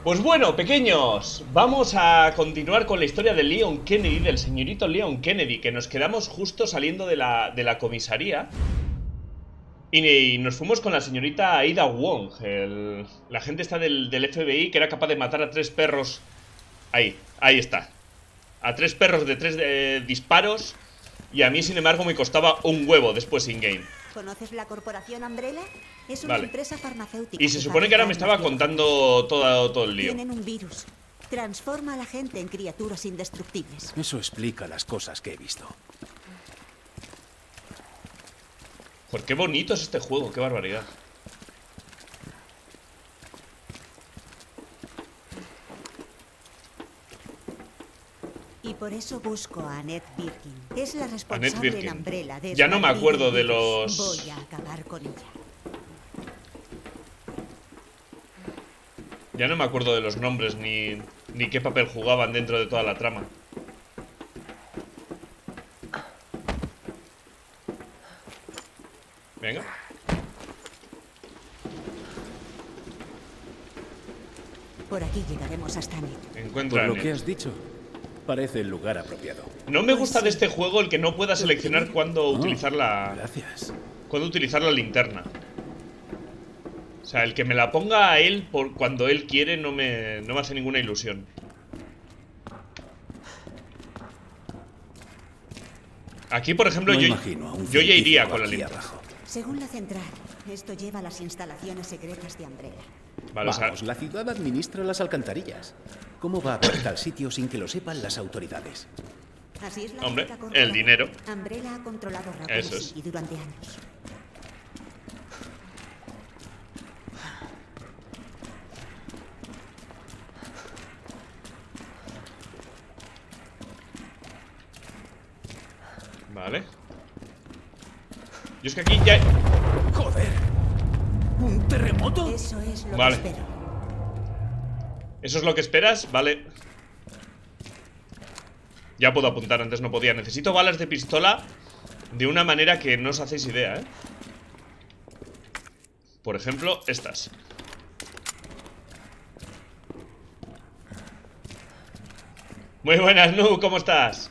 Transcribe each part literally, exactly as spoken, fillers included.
Pues bueno, pequeños, vamos a continuar con la historia de Leon Kennedy, del señorito Leon Kennedy, que nos quedamos justo saliendo de la, de la comisaría. Y, y nos fuimos con la señorita Ada Wong, el, la gente está del, del F B I que era capaz de matar a tres perros. Ahí, ahí está. A tres perros de tres eh, disparos. Y a mí, sin embargo, me costaba un huevo después in-game. ¿Conoces la corporación Umbrella? Es una Vale. empresa farmacéutica. Y se supone que ahora me estaba contando todo, todo el lío. Tienen un virus. Transforma a la gente en criaturas indestructibles. Eso explica las cosas que he visto. Joder, qué bonito es este juego, qué barbaridad. Y por eso busco a Annette Birkin, que es la responsable Birkin. en Umbrella de Ya no me esparcir acuerdo el de virus. los... Voy a acabar con ella. Ya no me acuerdo de los nombres ni, ni qué papel jugaban dentro de toda la trama. Venga. Por aquí llegaremos hasta Annette. Encuentra Por a lo que Annette. has dicho, parece el lugar apropiado. No me gusta de este juego el que no pueda seleccionar cuándo Oh, utilizar la... Gracias. Cuándo utilizar la linterna. O sea, el que me la ponga a él por cuando él quiere no me, no me hace ninguna ilusión. Aquí, por ejemplo, No yo, imagino a un yo ya iría científico con la aquí linterna. abajo. Según la central, esto lleva a las instalaciones secretas de Umbrella. Vale, o sea, Vamos, la ciudad administra las alcantarillas. ¿Cómo va a haber tal sitio sin que lo sepan las autoridades? Así es la Hombre, única corporación. el dinero. Umbrella ha controlado Raccoon Eso es. City durante años. Vale. Yo es que aquí ya... ¡Joder! ¿Un terremoto? Eso es lo Vale. que espero. ¿Eso es lo que esperas? Vale. Ya puedo apuntar, antes no podía. Necesito balas de pistola de una manera que no os hacéis idea, ¿eh? Por ejemplo, estas. Muy buenas, Nu, ¿cómo estás?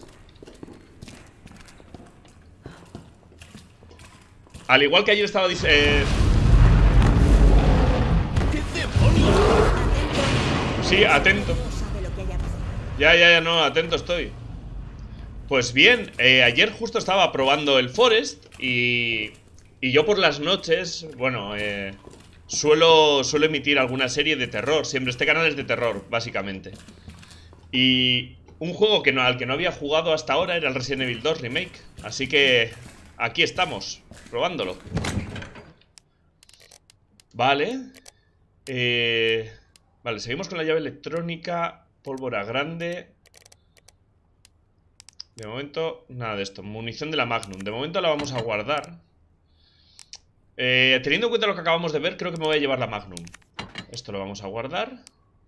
Al igual que ayer estaba... dis- Eh... ¿Qué demonios? Sí, atento. No sabe lo que hay abajo. Ya, ya, ya, no, atento estoy. Pues bien, eh, ayer justo estaba probando el Forest y, y yo por las noches, bueno, eh, suelo, suelo emitir alguna serie de terror. Siempre este canal es de terror, básicamente. Y un juego que no, al que no había jugado hasta ahora era el Resident Evil dos Remake. Así que aquí estamos, probándolo. Vale. Eh, vale, seguimos con la llave electrónica, pólvora grande. De momento, nada de esto. Munición de la Magnum. De momento la vamos a guardar. Eh, teniendo en cuenta lo que acabamos de ver, creo que me voy a llevar la Magnum. Esto lo vamos a guardar.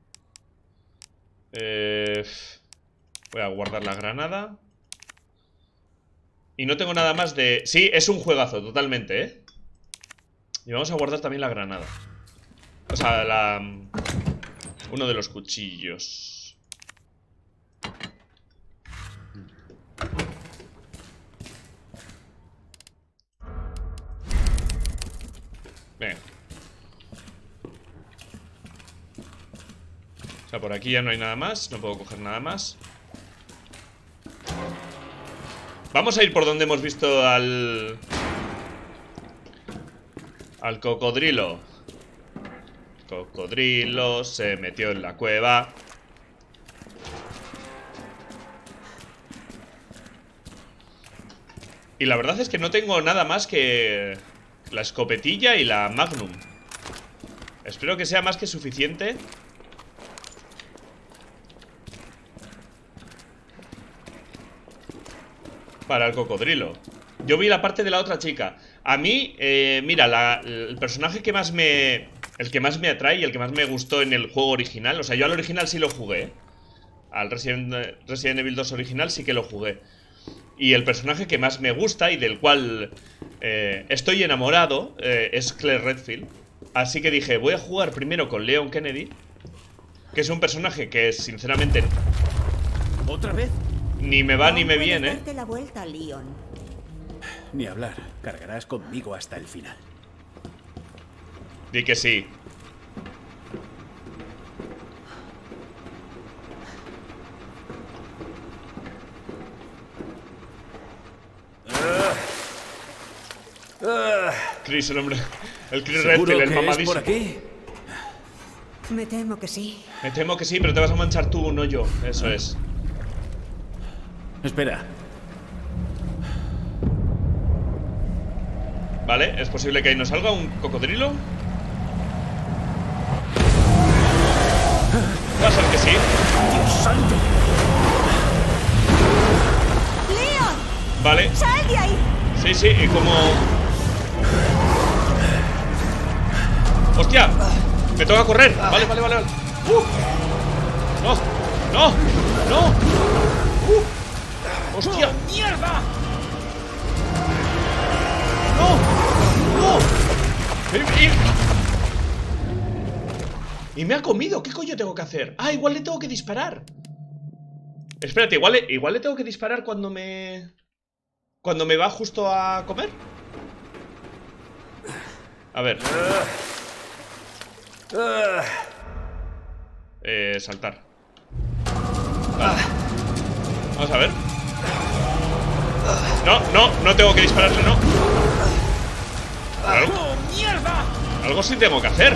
Eh, voy a guardar la granada. Y no tengo nada más de... Sí, es un juegazo, totalmente, ¿eh? Y vamos a guardar también la granada. O sea, la... uno de los cuchillos. Venga. O sea, por aquí ya no hay nada más. No puedo coger nada más. Vamos a ir por donde hemos visto al... Al cocodrilo. Cocodrilo se metió en la cueva. Y la verdad es que no tengo nada más que la escopetilla y la Magnum. Espero que sea más que suficiente. Para el cocodrilo. Yo vi la parte de la otra chica. A mí, eh, mira, la, el personaje que más me... El que más me atrae y el que más me gustó en el juego original. O sea, yo al original sí lo jugué, ¿eh? Al Resident, Resident Evil dos original sí que lo jugué. Y el personaje que más me gusta y del cual eh, estoy enamorado eh, es Claire Redfield. Así que dije, voy a jugar primero con Leon Kennedy que es un personaje que sinceramente ¿Otra vez? ni me va Aún ni me puedes viene. darte la vuelta, Leon. Ni hablar. Cargarás conmigo hasta el final. Di que sí. Chris, el hombre. El Chris ¿Seguro Redfield, el que es mamadísimo. por aquí? Me temo que sí. Me temo que sí, pero te vas a manchar tú, no yo. Eso es. Espera. Vale, es posible que ahí nos salga un cocodrilo. Va a ser que sí. ¡Dios santo! ¡Leon! Vale. ¡Sal de ahí! Sí, sí, y como... ¡Hostia! Me toca correr. Vale, vale, vale, vale. Uh. No, no, no. Uh. ¡Hostia! ¡Mierda! ¡No! ¡No! Y, y... y me ha comido. ¿Qué coño tengo que hacer? Ah, igual le tengo que disparar. Espérate, igual le, igual le tengo que disparar cuando me... Cuando me va justo a comer. A ver. Eh, saltar. Vale. Vamos a ver. No, no, no tengo que dispararle, no. ¿Algo? ¡Mierda! Algo sí tengo que hacer.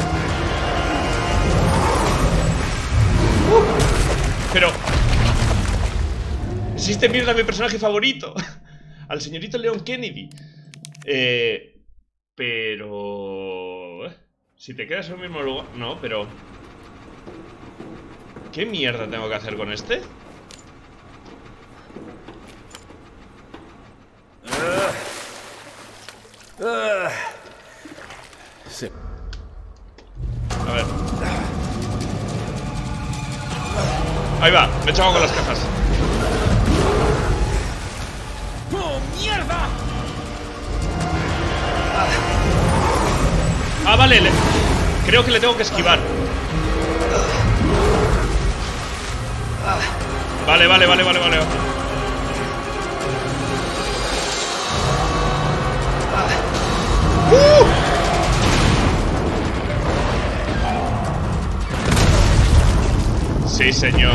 Uh, pero... Existe mierda mi personaje favorito. Al señorito Leon Kennedy. Eh... Pero... Si te quedas en el mismo lugar... No, pero... ¿Qué mierda tengo que hacer con este? Sí. A ver. Ahí va, me he echado con las cajas. ¡Oh, mierda! Ah, vale, le... creo que le tengo que esquivar. Vale, vale, vale, vale, vale. ¡Uh! Sí, señor.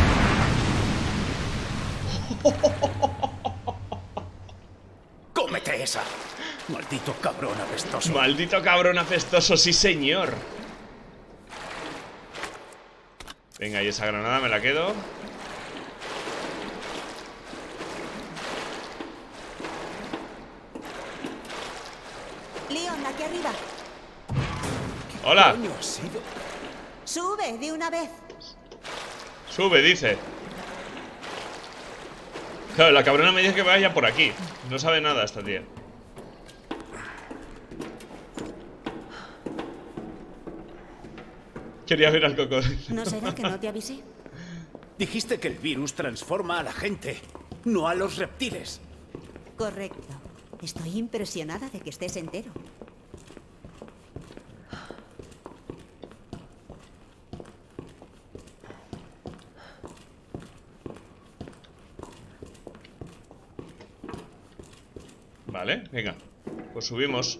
¡Cómete esa! Maldito cabrón apestoso. Maldito cabrón apestoso, sí, señor. Venga, y esa granada me la quedo. Leon, aquí arriba. Hola. ¿Qué coño ha sido? Sube de una vez. Sube, dice. Claro, la cabrona me dice que vaya por aquí. No sabe nada esta tía. Quería ver al cocodrilo. ¿No será que no te avisé? Dijiste que el virus transforma a la gente, no a los reptiles. Correcto. Estoy impresionada de que estés entero. Vale, venga. Pues subimos.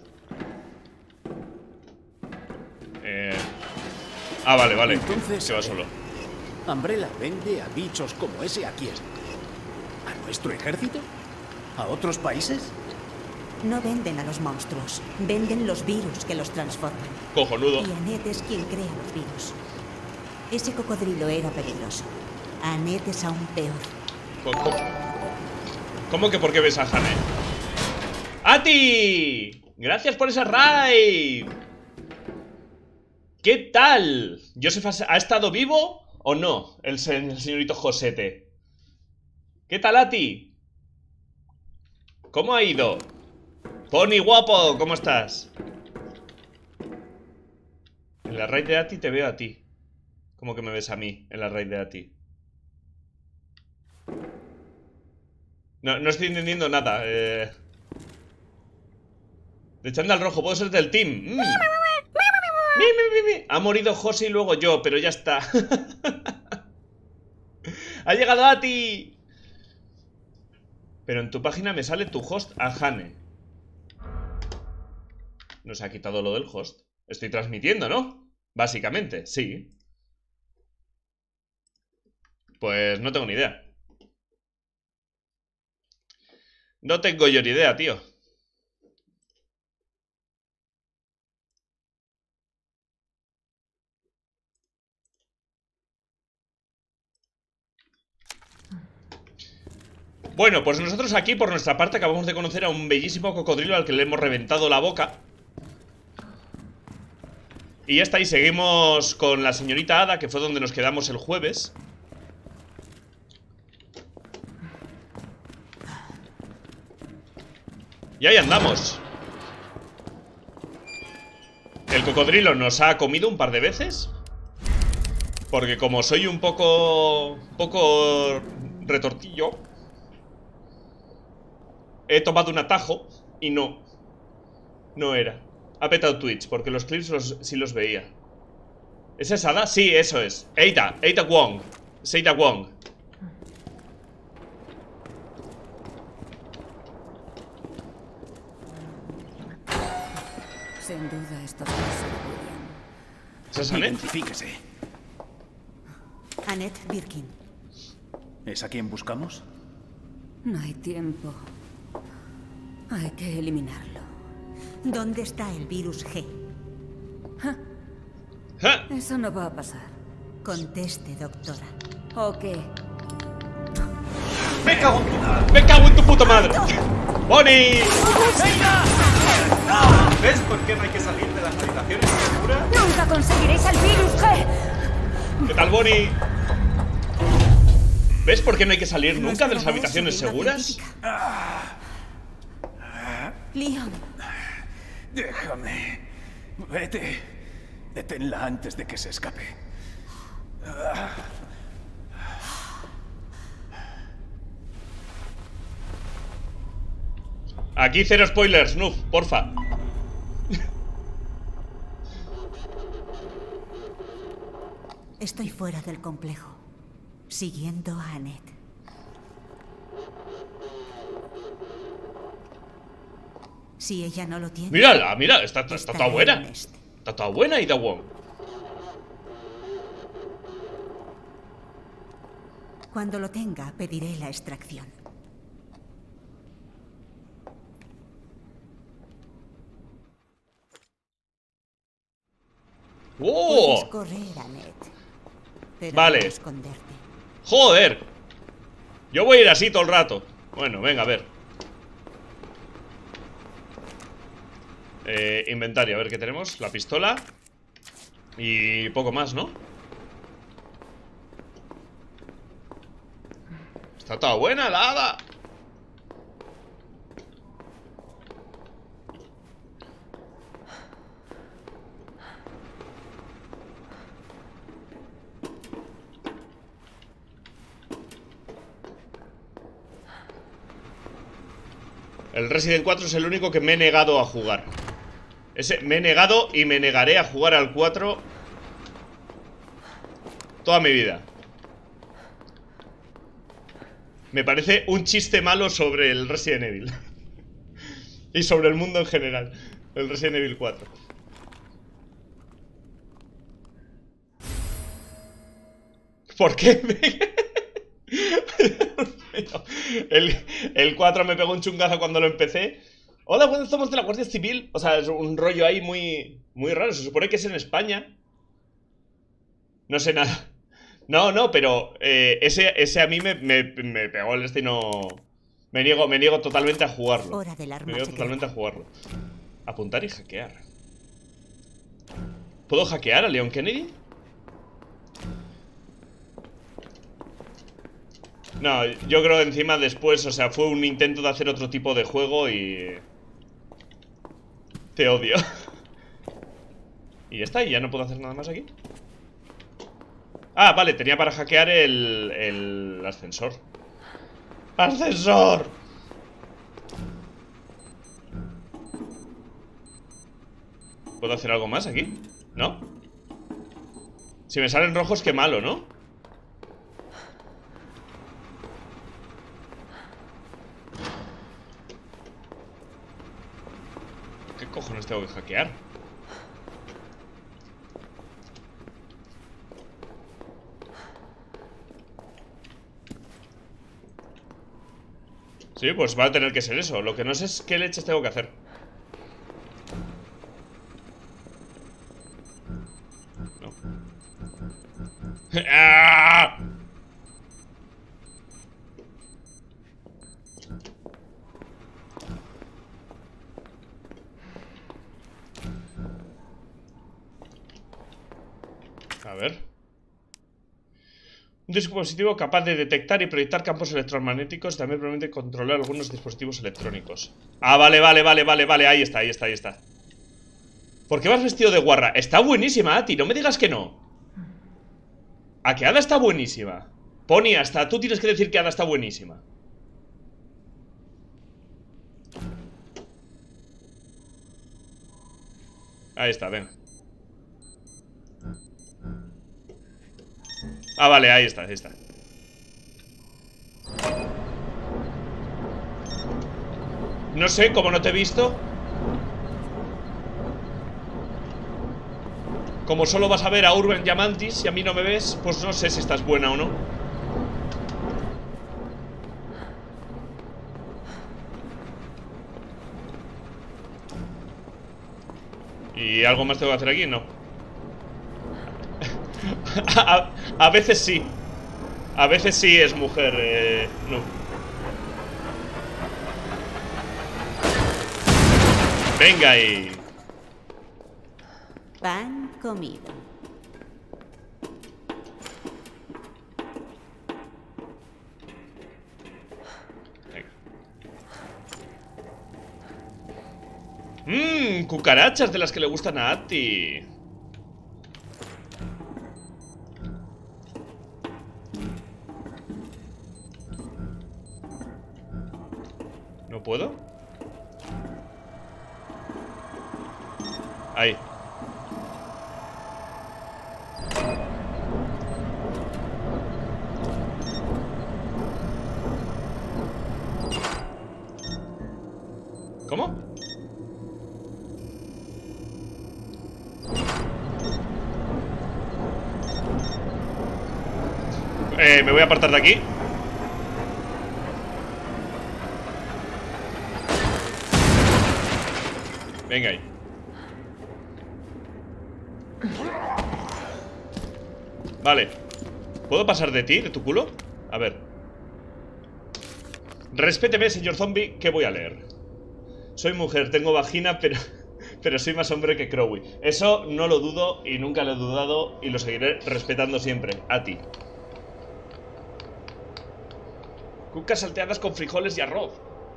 Eh... Ah, vale, vale. Entonces, Se va solo. Umbrella vende a bichos como ese a quién. ¿A nuestro ejército? ¿A otros países? No venden a los monstruos. Venden los virus que los transforman. Cojonudo. Y Annette es quien crea los virus. Ese cocodrilo era peligroso. Annette es aún peor. ¿Cómo, ¿Cómo que por qué ves a Hane? ¡Ati! Gracias por esa raid. ¿Qué tal? ¿Joseph ha estado vivo o no? El, se el señorito Josete. ¿Qué tal, Ati? ¿Cómo ha ido? Pony guapo, ¿cómo estás? En la raid de Ati te veo a ti. ¿Cómo que me ves a mí en la raid de Ati? No, no estoy entendiendo nada. Eh... De chándal rojo, puedo ser del team. Mm. Mi, mi, mi, mi. Ha morido José y luego yo, pero ya está. ¡Ha llegado a ti! Pero en tu página me sale tu host a Hane. Nos ha quitado lo del host. Estoy transmitiendo, ¿no? Básicamente, sí. Pues no tengo ni idea. No tengo yo ni idea, tío. Bueno, pues nosotros aquí, por nuestra parte, acabamos de conocer a un bellísimo cocodrilo al que le hemos reventado la boca. Y ya está, y seguimos con la señorita Ada, que fue donde nos quedamos el jueves. Y ahí andamos. El cocodrilo nos ha comido un par de veces. Porque como soy un poco... poco retortillo, he tomado un atajo y no. No era. Ha petado Twitch, porque los clips los, sí los veía. ¿Es esa Ada? Sí, eso es. Ada, Ada Wong. Es Ada Wong. Sin duda estos dos se ¿Esa es Annette? Identifíquese. Annette Birkin. ¿Es a quien buscamos? No hay tiempo. Hay que eliminarlo. ¿Dónde está el virus G? ¿Ja? Eso no va a pasar. Conteste, doctora. ¿O qué? ¡Me cago en tu, ¡Me cago en tu puta madre! ¡Bonnie! ¿Ves por qué no hay que salir de las habitaciones seguras? ¡Nunca conseguiréis el virus G! ¿Qué tal, Bonnie? ¿Ves por qué no hay que salir No nunca de las esperaba habitaciones eso de una seguras? científica. Leon, Déjame. Vete. Deténla antes de que se escape. Aquí cero spoilers, Noob, porfa. estoy fuera del complejo, siguiendo a Annette. Si ella no lo tiene... Mírala, mira, está, está, está toda estaré buena. en este. Está toda buena, Ada Wong. Cuando lo tenga, pediré la extracción. ¡Oh! Puedes correr, Annette, pero Vale. no esconderte. ¡Joder! Yo voy a ir así todo el rato. Bueno, venga, a ver. Eh, inventario, a ver qué tenemos. La pistola. Y poco más, ¿no? Está toda buena la hada. El Resident cuatro es el único que me he negado a jugar. Ese, me he negado y me negaré a jugar al cuatro toda mi vida. Me parece un chiste malo sobre el Resident Evil. Y sobre el mundo en general. El Resident Evil cuatro. ¿Por qué? el, el cuatro me pegó un chungazo cuando lo empecé. Hola, bueno, somos de la Guardia Civil. O sea, es un rollo ahí muy, muy raro. Se supone que es en España. No sé nada. No, no, pero eh, ese, ese a mí me, me, me pegó el destino. Me niego, me niego totalmente a jugarlo. Hora del arma Me niego secreta. totalmente a jugarlo. Apuntar y hackear. ¿Puedo hackear a Leon Kennedy? No, yo creo que encima después, o sea, fue un intento de hacer otro tipo de juego y... Te odio. Y ya está, y ya no puedo hacer nada más aquí. Ah, vale, tenía para hackear el, el ascensor. ¡Ascensor! ¿Puedo hacer algo más aquí? ¿No? Si me salen rojos, qué malo, ¿no? ¿Qué cojones tengo que hackear? Sí, pues va a tener que ser eso. Lo que no sé es qué leches tengo que hacer. No. ¡Ah! A ver. Un dispositivo capaz de detectar y proyectar campos electromagnéticos. También permite controlar algunos dispositivos electrónicos. Ah, vale, vale, vale, vale, vale. Ahí está, ahí está, ahí está. ¿Por qué vas vestido de guarra? Está buenísima, Ati, no me digas que no. A que Ada está buenísima. Pony, hasta tú tienes que decir que Ada está buenísima. Ahí está, ven. Ah, vale, ahí está, ahí está. No sé, como no te he visto. Como solo vas a ver a Urban Diamantis y a mí no me ves, pues no sé si estás buena o no. ¿Y algo más tengo que hacer aquí? No. a, a veces sí. A veces sí es mujer, eh, no. Venga ahí. Pan comido. Mmm, cucarachas de las que le gustan a Ati. ¿No puedo? Ahí. ¿Cómo? Eh, me voy a apartar de aquí. Venga ahí. Vale. ¿Puedo pasar de ti, de tu culo? A ver. Respéteme, señor zombie, que voy a leer. Soy mujer, tengo vagina, pero... Pero soy más hombre que Crowley. Eso no lo dudo y nunca lo he dudado y lo seguiré respetando siempre. A ti. Cucas salteadas con frijoles y arroz.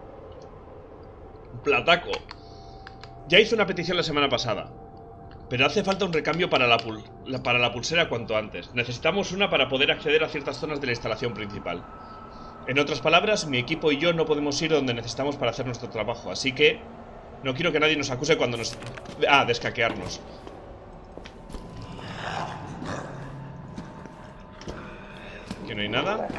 Plataco. Ya hice una petición la semana pasada, pero hace falta un recambio para la, pul la, para la pulsera cuanto antes. Necesitamos una para poder acceder a ciertas zonas de la instalación principal. En otras palabras, mi equipo y yo no podemos ir donde necesitamos para hacer nuestro trabajo, así que no quiero que nadie nos acuse cuando nos... Ah, de escaquearnos. Aquí no hay nada.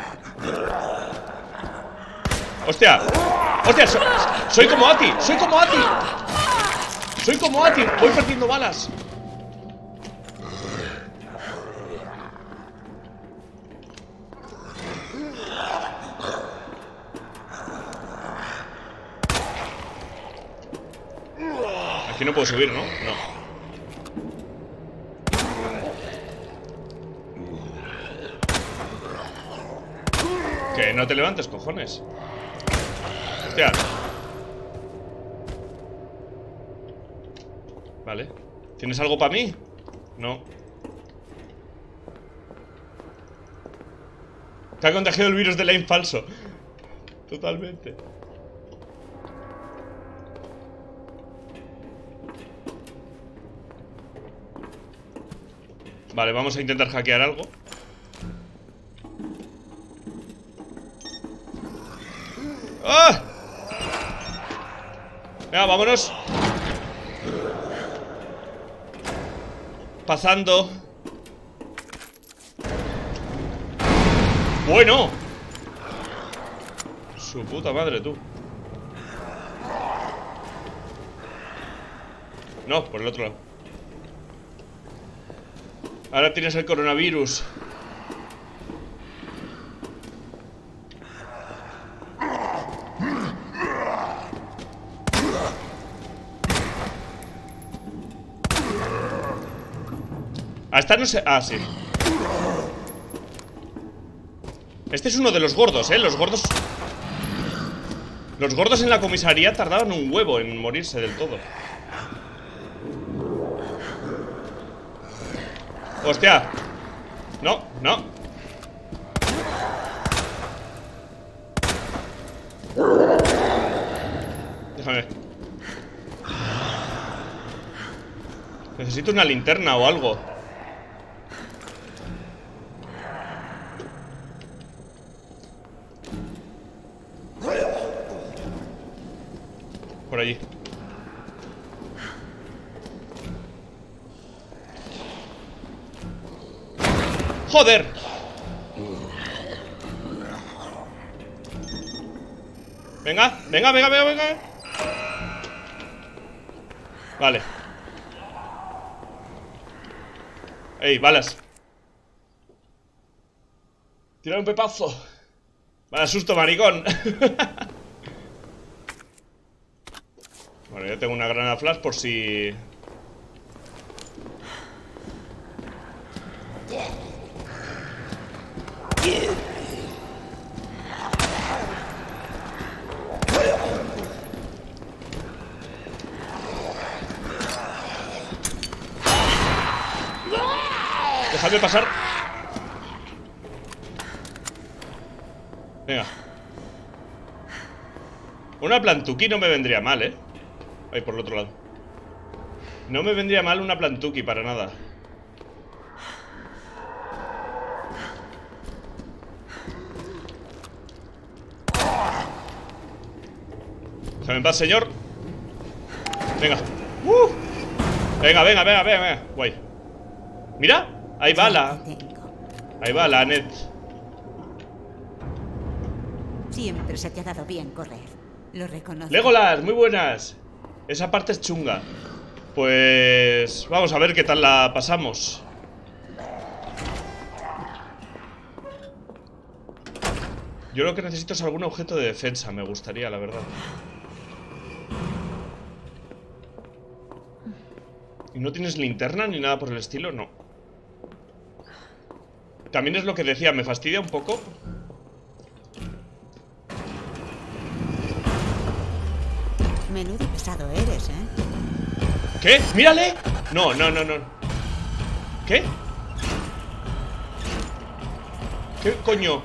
¡Hostia! ¡Hostia! So ¡Soy como Ati! ¡Soy como Ati! ¡Soy como Ati! ¡Voy perdiendo balas! Aquí no puedo subir, ¿no? No. Que no te levantes, cojones. Hostia. Vale. ¿Tienes algo para mí? No. Te ha contagiado el virus de Lane falso. Totalmente. Vale, vamos a intentar hackear algo. ¡Ah! Venga, vámonos. Pasando. Bueno. Su puta madre, tú. No, por el otro lado. Ahora tienes el coronavirus. Ah, esta no sé... Ah, sí. Este es uno de los gordos, ¿eh? Los gordos... Los gordos en la comisaría tardaban un huevo en morirse del todo. ¡Hostia! No, no. Déjame. Necesito una linterna o algo. Por allí. ¡Joder! Venga, venga, venga, venga, venga. Vale. Ey, balas. Tira un pepazo. Vaya susto, maricón. Bueno, ya tengo una granada flash por si... Dejadme pasar. Venga. Una plantuki no me vendría mal, ¿eh? Ahí por el otro lado. No me vendría mal una plantuki para nada. Déjame en paz, señor. Venga. uh. Venga, venga, venga, venga, venga. Guay. Mira, ahí va la... Ahí va la Annette. Siempre se te ha dado bien correr. Lo reconozco. Legolas, muy buenas. Esa parte es chunga. Pues... vamos a ver qué tal la pasamos. Yo lo que necesito es algún objeto de defensa. Me gustaría, la verdad. ¿Y no tienes linterna ni nada por el estilo? No. También es lo que decía, me fastidia un poco. Menudo pesado eres, ¿eh? ¿Qué? ¡Mírale! No, no, no, no. ¿Qué? ¿Qué coño?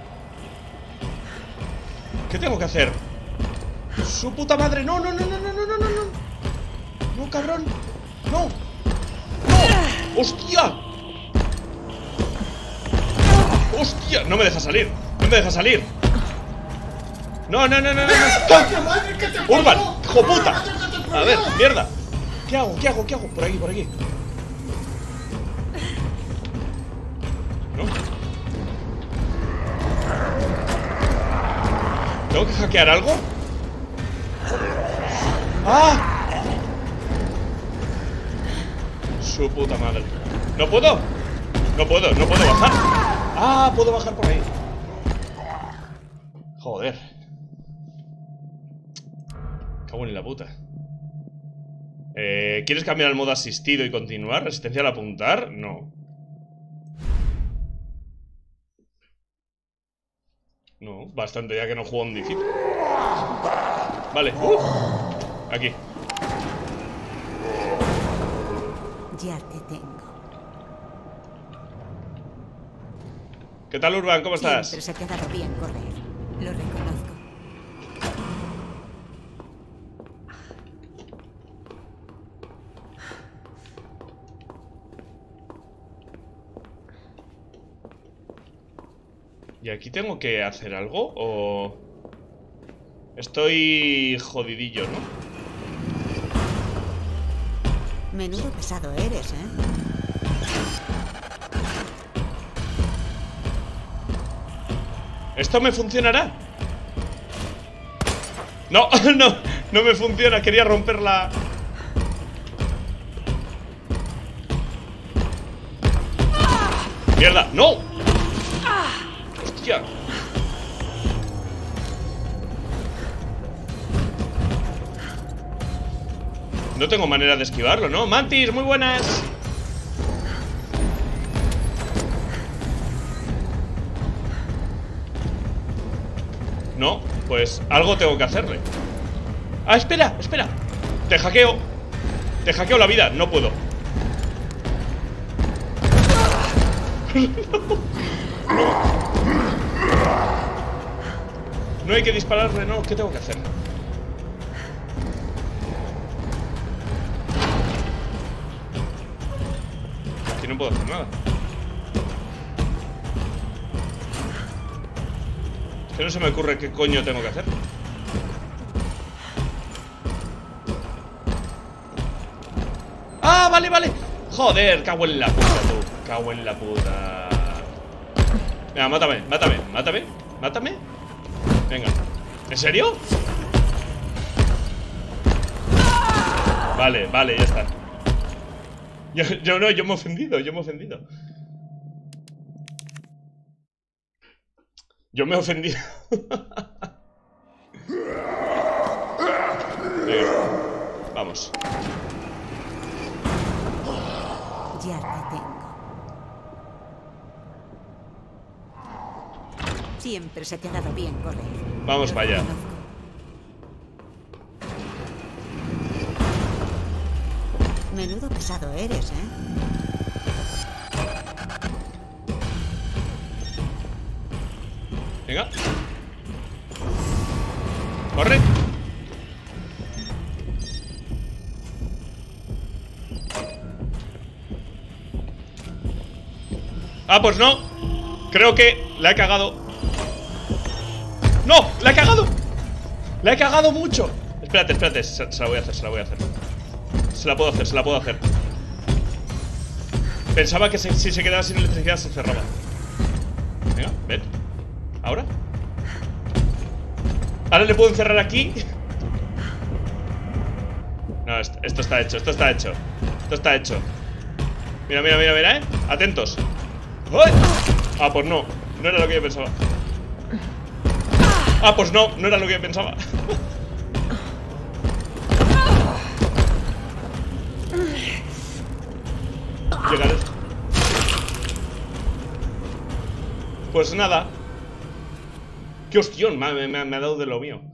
¿Qué tengo que hacer? ¡Su puta madre! ¡No, no, no, no, no, no, no, no! ¡No, cabrón! ¡No! ¡No! ¡Hostia! ¡Hostia! No me deja salir. No me deja salir. No, no, no, no, no, no. ¡Urban! ¡Hijo puta! A ver, mierda. ¿Qué hago? ¿Qué hago? ¿Qué hago? Por aquí, por aquí. ¿No? ¿Tengo que hackear algo? ¡Ah! Su puta madre. ¿No puedo? No puedo, no puedo bajar. Ah, puedo bajar por ahí. Joder. Cago en la puta. eh, ¿Quieres cambiar al modo asistido y continuar? ¿Resistencia al apuntar? No. No, bastante ya que no juego en difícil. Vale, uh, aquí. Ya te tengo. ¿Qué tal, Urban? ¿Cómo estás? Siempre se te ha dado bien correr. Lo reconozco. ¿Y aquí tengo que hacer algo? ¿O...? Estoy jodidillo, ¿no? Menudo pesado eres, ¿eh? ¿Esto me funcionará? No, no, no me funciona. Quería romperla. ¡Mierda! ¡No! ¡Hostia! No tengo manera de esquivarlo, ¿no? ¡Mantis, muy buenas! No, pues algo tengo que hacerle. ¡Ah, espera, espera! Te hackeo. Te hackeo la vida, no puedo. No. No hay que dispararle, no. ¿Qué tengo que hacer? Aquí no puedo hacer nada. Es que no se me ocurre qué coño tengo que hacer. ¡Ah, vale, vale! Joder, cago en la puta, tú. Cago en la puta. Venga, mátame, mátame, mátame, mátame. Venga. ¿En serio? Vale, vale, ya está. Yo, yo no, yo me he ofendido, yo me he ofendido. Yo me he ofendido. Venga, vamos. Ya te tengo. Siempre se te ha dado bien correr. Vamos para allá. Menudo pesado eres, ¿eh? Venga. Corre. Ah, pues no. Creo que la he cagado. ¡No! ¡La he cagado! ¡La he cagado mucho! Espérate, espérate. Se, se la voy a hacer, se la voy a hacer. Se la puedo hacer, se la puedo hacer. Pensaba que se, si se quedaba sin electricidad se cerraba. Venga, ven. ¿Ahora? ¿Ahora le puedo encerrar aquí? No, esto, esto está hecho, esto está hecho. Esto está hecho. Mira, mira, mira, mira, ¿eh? Atentos. ¡Ay! Ah, pues no. No era lo que yo pensaba. Ah, pues no. No era lo que yo pensaba. Llegaré. Pues nada. ¡Qué hostión! Me, me, me ha dado de lo mío.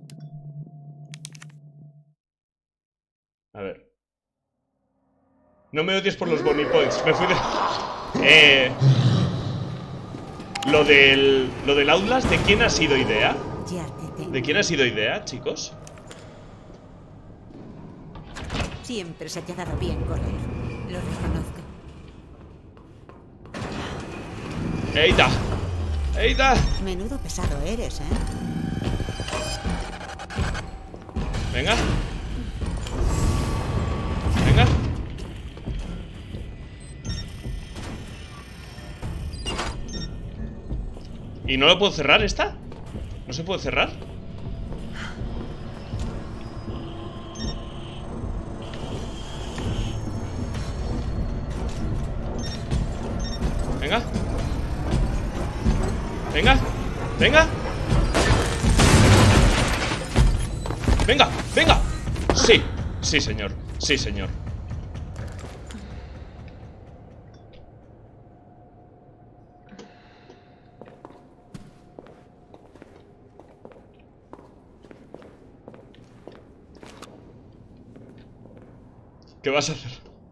A ver. No me odies por los Bonnie Points. Me fui de... Eh... Lo del... Lo del Outlast, ¿de quién ha sido idea? Ya te tengo. ¿De quién ha sido idea, chicos? Siempre se te ha dado bien correr. Lo reconozco. ¡Eita! ¡Eita! Menudo pesado eres, ¿eh? Venga. Venga. ¿Y no lo puedo cerrar esta? ¿No se puede cerrar? Venga. Venga. Venga. Venga, venga. Sí, sí, señor. Sí, señor. ¿Qué vas a hacer?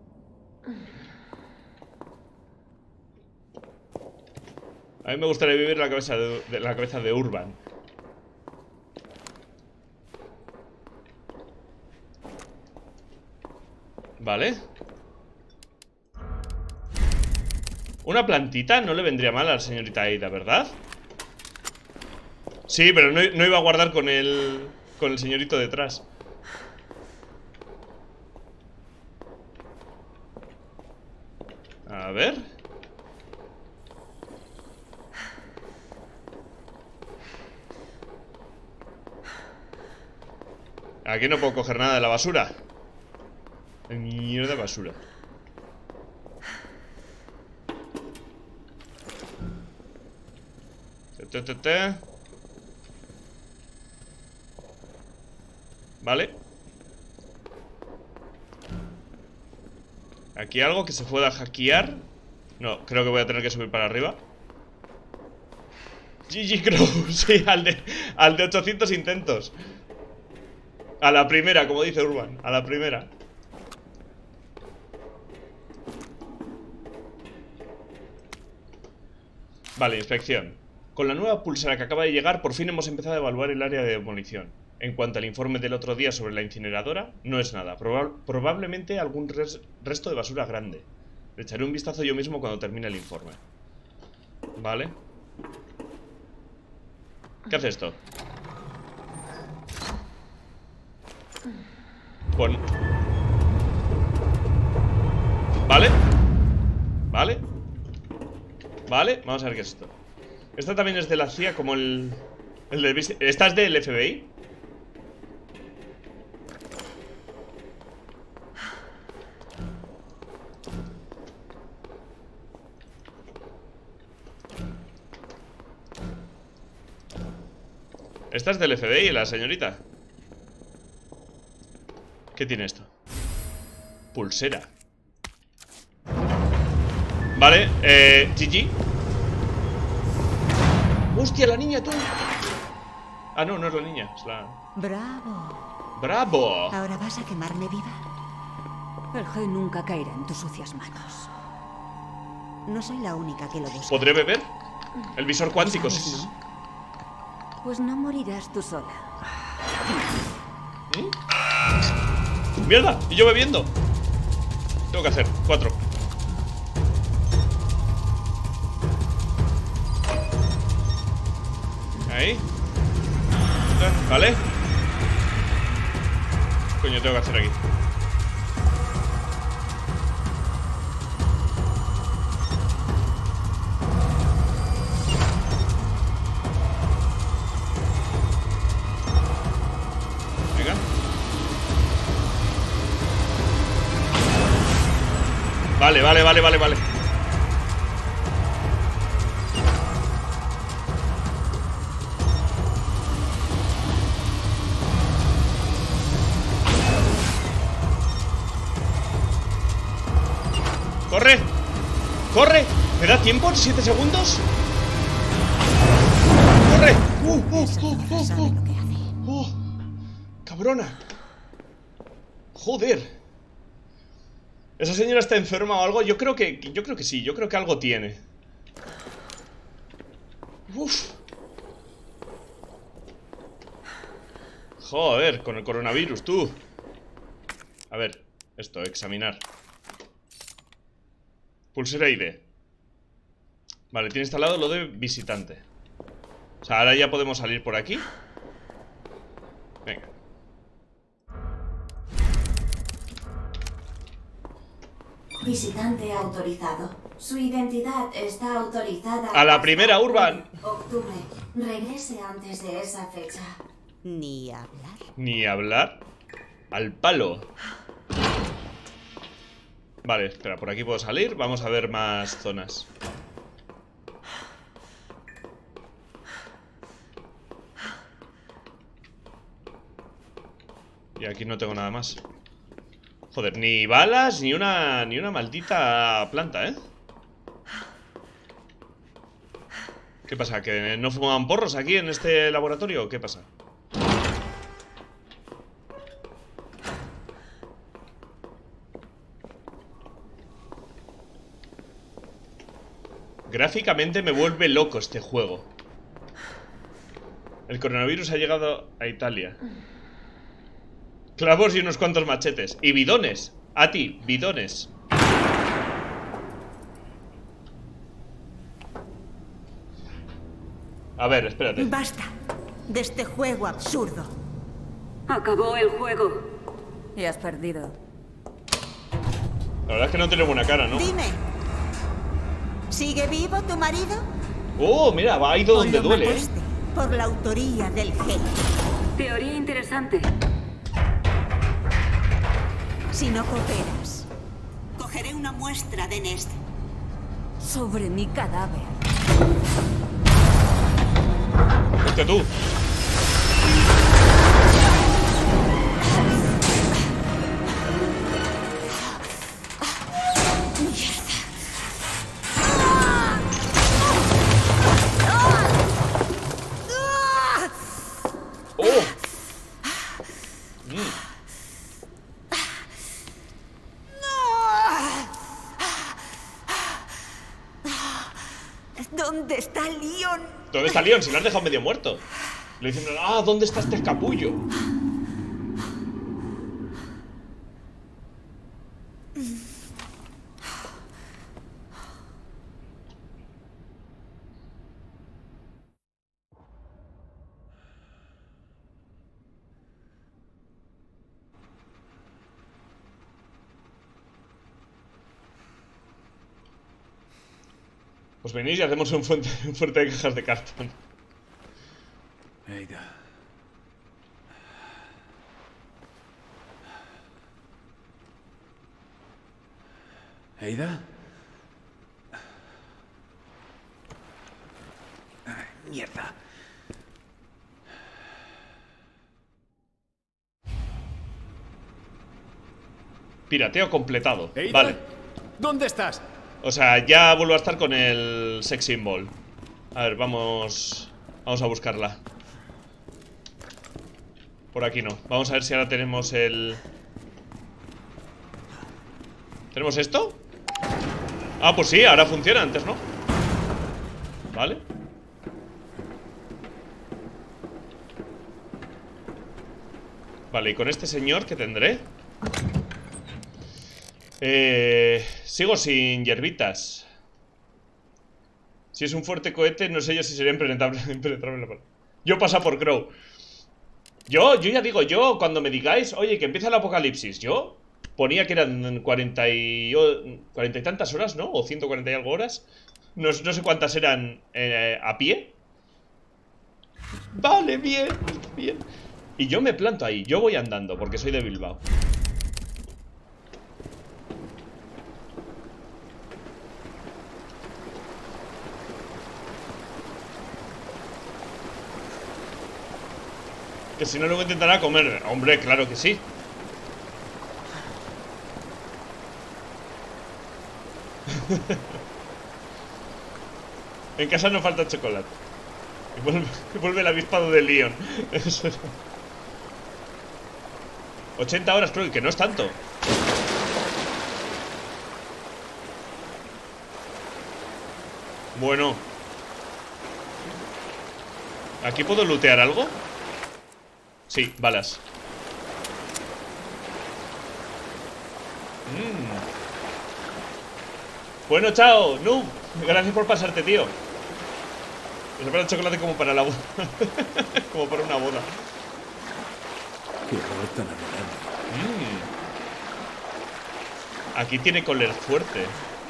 A mí me gustaría vivir la cabeza de, de la cabeza de Urban. Vale. Una plantita no le vendría mal a la señorita Ada, ¿verdad? Sí, pero no, no iba a guardar con el con el señorito detrás. A ver. Aquí no puedo coger nada de la basura. Mierda basura. Te, te, te. Vale. Aquí algo que se pueda hackear. No, creo que voy a tener que subir para arriba. G G Crow, sí, al de, al de ochocientos intentos. A la primera, como dice Urban. A la primera. Vale, inspección. Con la nueva pulsera que acaba de llegar, por fin hemos empezado a evaluar el área de demolición. En cuanto al informe del otro día sobre la incineradora, no es nada. Proba- probablemente algún res resto de basura grande. Le echaré un vistazo yo mismo cuando termine el informe. Vale. ¿Qué hace esto? Pon... Vale. Vale. Vale, vamos a ver qué es esto. Esta también es de la C I A como el... el del... ¿Esta es del F B I? Esta es del F B I, la señorita. ¿Qué tiene esto? Pulsera. Vale, eh... G G. ¡Hostia, la niña, tú! Ah, no, no es la niña, es la... ¡Bravo! ¡Bravo! ¿Ahora vas a quemarme viva? El G nunca caerá en tus sucias manos. No soy la única que lo busca. ¿Podré beber? El visor cuántico, sí, ¿Sabes, sí. no? Pues no morirás tú sola. ¿Mm? ¡Mierda! ¿Y yo bebiendo? Tengo que hacer cuatro. Ahí. Vale. Coño, tengo que hacer aquí. Venga. Vale, vale, vale, vale, vale. ¡Corre! ¡Corre! ¿Me da tiempo? ¿Siete segundos? ¡Corre! ¡Uh, uh, Esa uh, zorra sabe uh, lo que hace. uh! ¡Oh! ¡Cabrona! ¡Joder! ¿Esa señora está enferma o algo? Yo creo que... Yo creo que sí, yo creo que algo tiene. ¡Uf! Joder, con el coronavirus, tú. A ver, esto, examinar. Pulsera I D. Vale, tiene instalado lo de visitante. O sea, ahora ya podemos salir por aquí. Venga. Visitante autorizado. Su identidad está autorizada. A la hasta primera, Urban. Octubre. Regrese antes de esa fecha. Ni hablar. Ni hablar. Al palo. Vale, espera, por aquí puedo salir. Vamos a ver más zonas. Y aquí no tengo nada más. Joder, ni balas, ni una, ni una maldita planta, ¿eh? ¿Qué pasa? ¿Que no fuman porros aquí en este laboratorio? ¿Qué pasa? Gráficamente me vuelve loco este juego. El coronavirus ha llegado a Italia. Clavos y unos cuantos machetes. Y bidones. A ti, bidones. A ver, espérate. ¡Basta! De este juego absurdo. Acabó el juego. Y has perdido. La verdad es que no tiene buena cara, ¿no? Dime. ¿Sigue vivo tu marido? Oh, mira, va ido donde ¿O lo duele, ¿eh? mataste por la autoría del G? Teoría interesante. Si no cooperas, Cogeré una muestra de Nest. sobre mi cadáver. Hostia, tú. ¡Oh! Mm. ¿Dónde está Leon? ¿Dónde está Leon? Si lo has dejado medio muerto. Le dicen, ah, ¿dónde está este capullo? Pues venís y hacemos un fuerte, un fuerte de cajas de cartón. Ada. ¿Ada? Ay, mierda. Pirateo completado. ¿Ada? Vale. ¿Dónde estás? O sea, ya vuelvo a estar con el sex symbol. A ver, vamos. Vamos a buscarla. Por aquí no. Vamos a ver si ahora tenemos el... ¿Tenemos esto? Ah, pues sí, ahora funciona, antes no. Vale. Vale, y con este señor, ¿qué tendré? Eh, sigo sin hierbitas. Si es un fuerte cohete, no sé yo si sería impenetrable, impenetrable la Yo pasa por Crow. Yo, yo ya digo, yo cuando me digáis, oye, que empieza el apocalipsis, yo ponía que eran cuarenta y, cuarenta y tantas horas, ¿no? O ciento cuarenta y algo horas. No, no sé cuántas eran eh, a pie. Vale, bien, bien. Y yo me planto ahí, yo voy andando, porque soy de Bilbao. Que si no, luego intentará comer. Hombre, claro que sí. En casa no falta chocolate. Y vuelve, vuelve el avispado de Leon. Eso es. ochenta horas, creo que no es tanto. Bueno. ¿Aquí puedo lootear algo? Sí, balas. Mm. Bueno, chao, Noob. Gracias por pasarte, tío. Me separa el chocolate como para la boda. Como para una boda. Qué olor tan agradable. Mm. Aquí tiene que oler fuerte.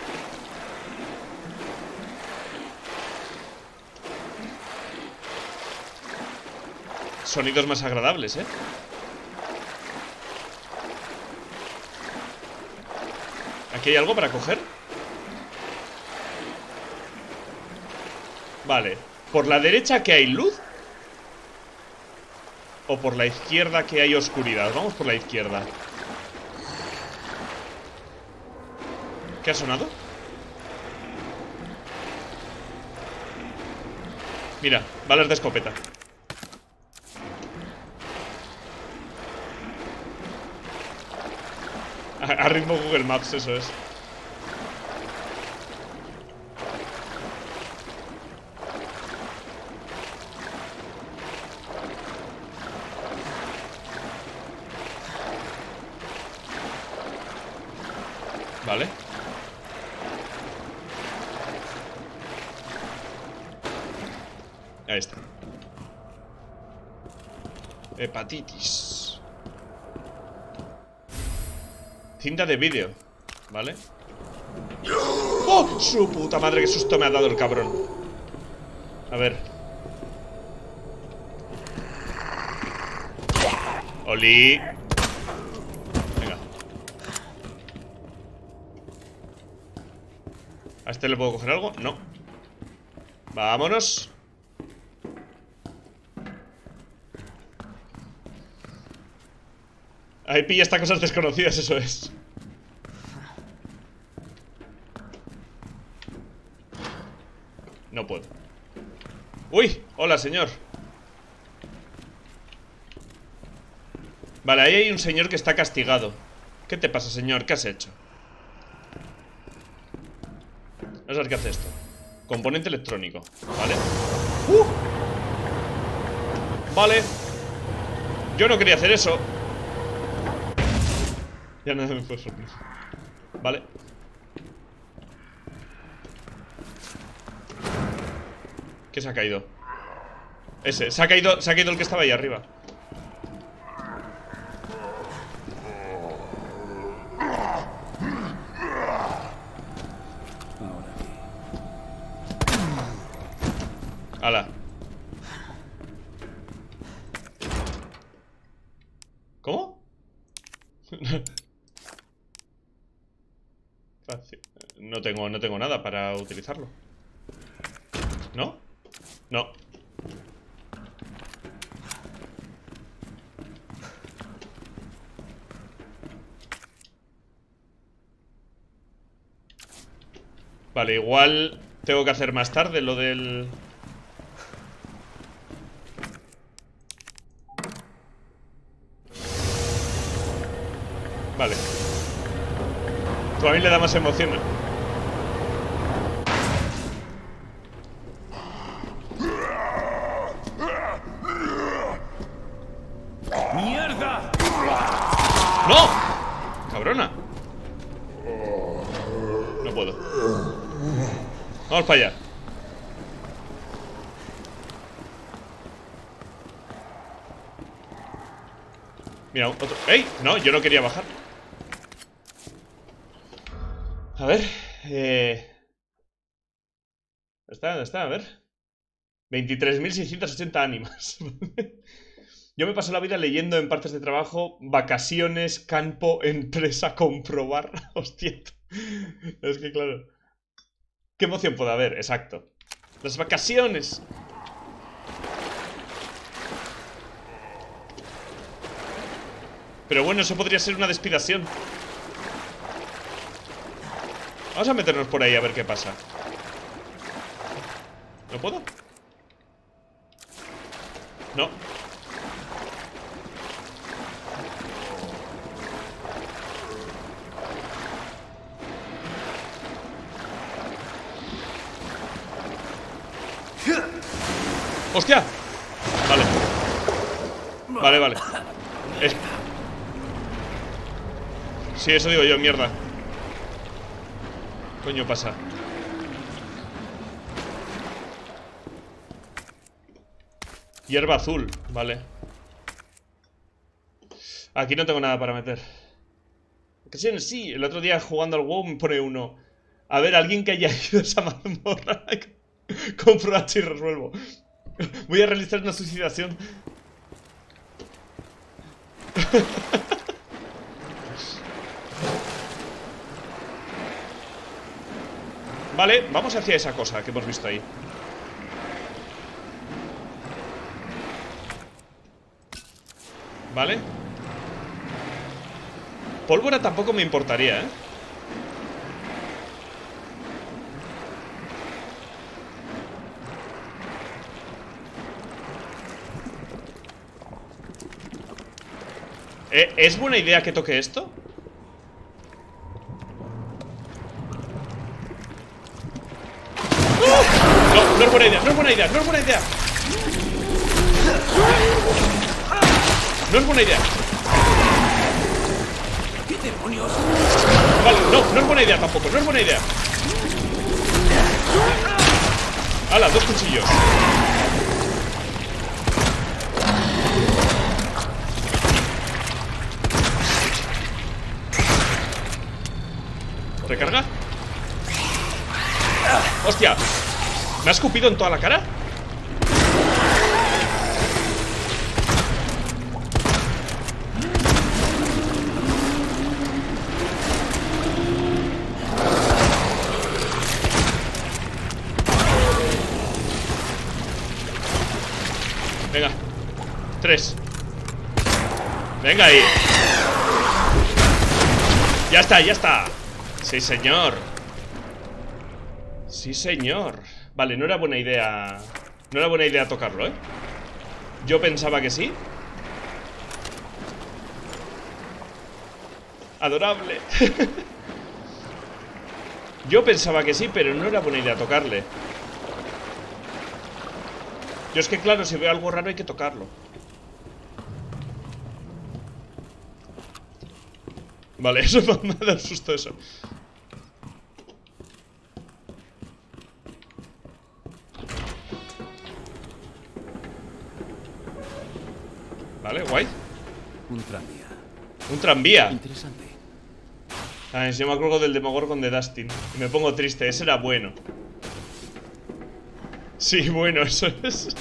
Sonidos más agradables, ¿eh? ¿Aquí hay algo para coger? Vale. ¿Por la derecha que hay luz? ¿O por la izquierda que hay oscuridad? Vamos por la izquierda. ¿Qué ha sonado? Mira, balas de escopeta. A ritmo Google Maps, eso es. Vale. Ahí está. Hepatitis. Cinta de vídeo, ¿vale? ¡Oh! ¡Su puta madre! ¡Qué susto me ha dado el cabrón! A ver. Oli. Venga. ¿Este le puedo coger algo? No. Vámonos. Ahí pilla hasta cosas desconocidas, eso es. No puedo. ¡Uy! Hola, señor. Vale, ahí hay un señor que está castigado. ¿Qué te pasa, señor? ¿Qué has hecho? Vamos a ver qué hace esto. Componente electrónico. Vale. ¡Uh! Vale. Yo no quería hacer eso. Ya nada me fue sorpresa. Vale. ¿Qué se ha caído? Ese, se ha caído, se ha caído el que estaba ahí arriba. Hala. ¿Cómo? No tengo, no tengo nada para utilizarlo. ¿No? No. Vale, igual tengo que hacer más tarde lo del... Vale. Tú a mí le da más emoción, ¿no? ¡Mierda! ¡No! ¡Cabrona! No puedo. Vamos para allá. Mira, otro... ¡Ey! No, yo no quería bajar. A ver... Eh... ¿Dónde está? ¿Dónde está? A ver... veintitrés mil seiscientas ochenta ánimas. Yo me paso la vida leyendo en partes de trabajo: vacaciones, campo, empresa, comprobar. Hostia. Es que claro. ¿Qué emoción puede haber? Exacto. Las vacaciones. Pero bueno, eso podría ser una despidación. Vamos a meternos por ahí a ver qué pasa. ¿No puedo? No. ¡Hostia! Vale. Vale, vale. Es... Sí, eso digo yo, mierda. Coño pasa. Hierba azul, vale. Aquí no tengo nada para meter. Ocasiones, sí. El otro día jugando al WoW me pone uno. A ver, alguien que haya ido a esa mazmorra. Compro H y resuelvo. Voy a realizar una suicidación. Vale, vamos hacia esa cosa que hemos visto ahí. Vale. Pólvora tampoco me importaría, ¿eh? ¿Es buena idea que toque esto? ¡Oh! No, no es buena idea, no es buena idea, no es buena idea. No es buena idea. ¿Qué demonios? Vale, no, no es buena idea tampoco, no es buena idea. ¡Hala, dos cuchillos! ¿Recarga? ¡Hostia! ¿Me ha escupido en toda la cara? Venga ahí. Ya está, ya está. Sí, señor. Sí, señor. Vale, no era buena idea. No era buena idea tocarlo, ¿eh? Yo pensaba que sí. Adorable. Yo pensaba que sí, pero no era buena idea tocarle. Yo es que claro, si veo algo raro hay que tocarlo. Vale, eso me ha dado susto eso. Vale, guay. Un tranvía. Un tranvía. Interesante. Ah, yo me acuerdo del Demogorgon de Dustin. Y me pongo triste, ese era bueno. Sí, bueno, eso es.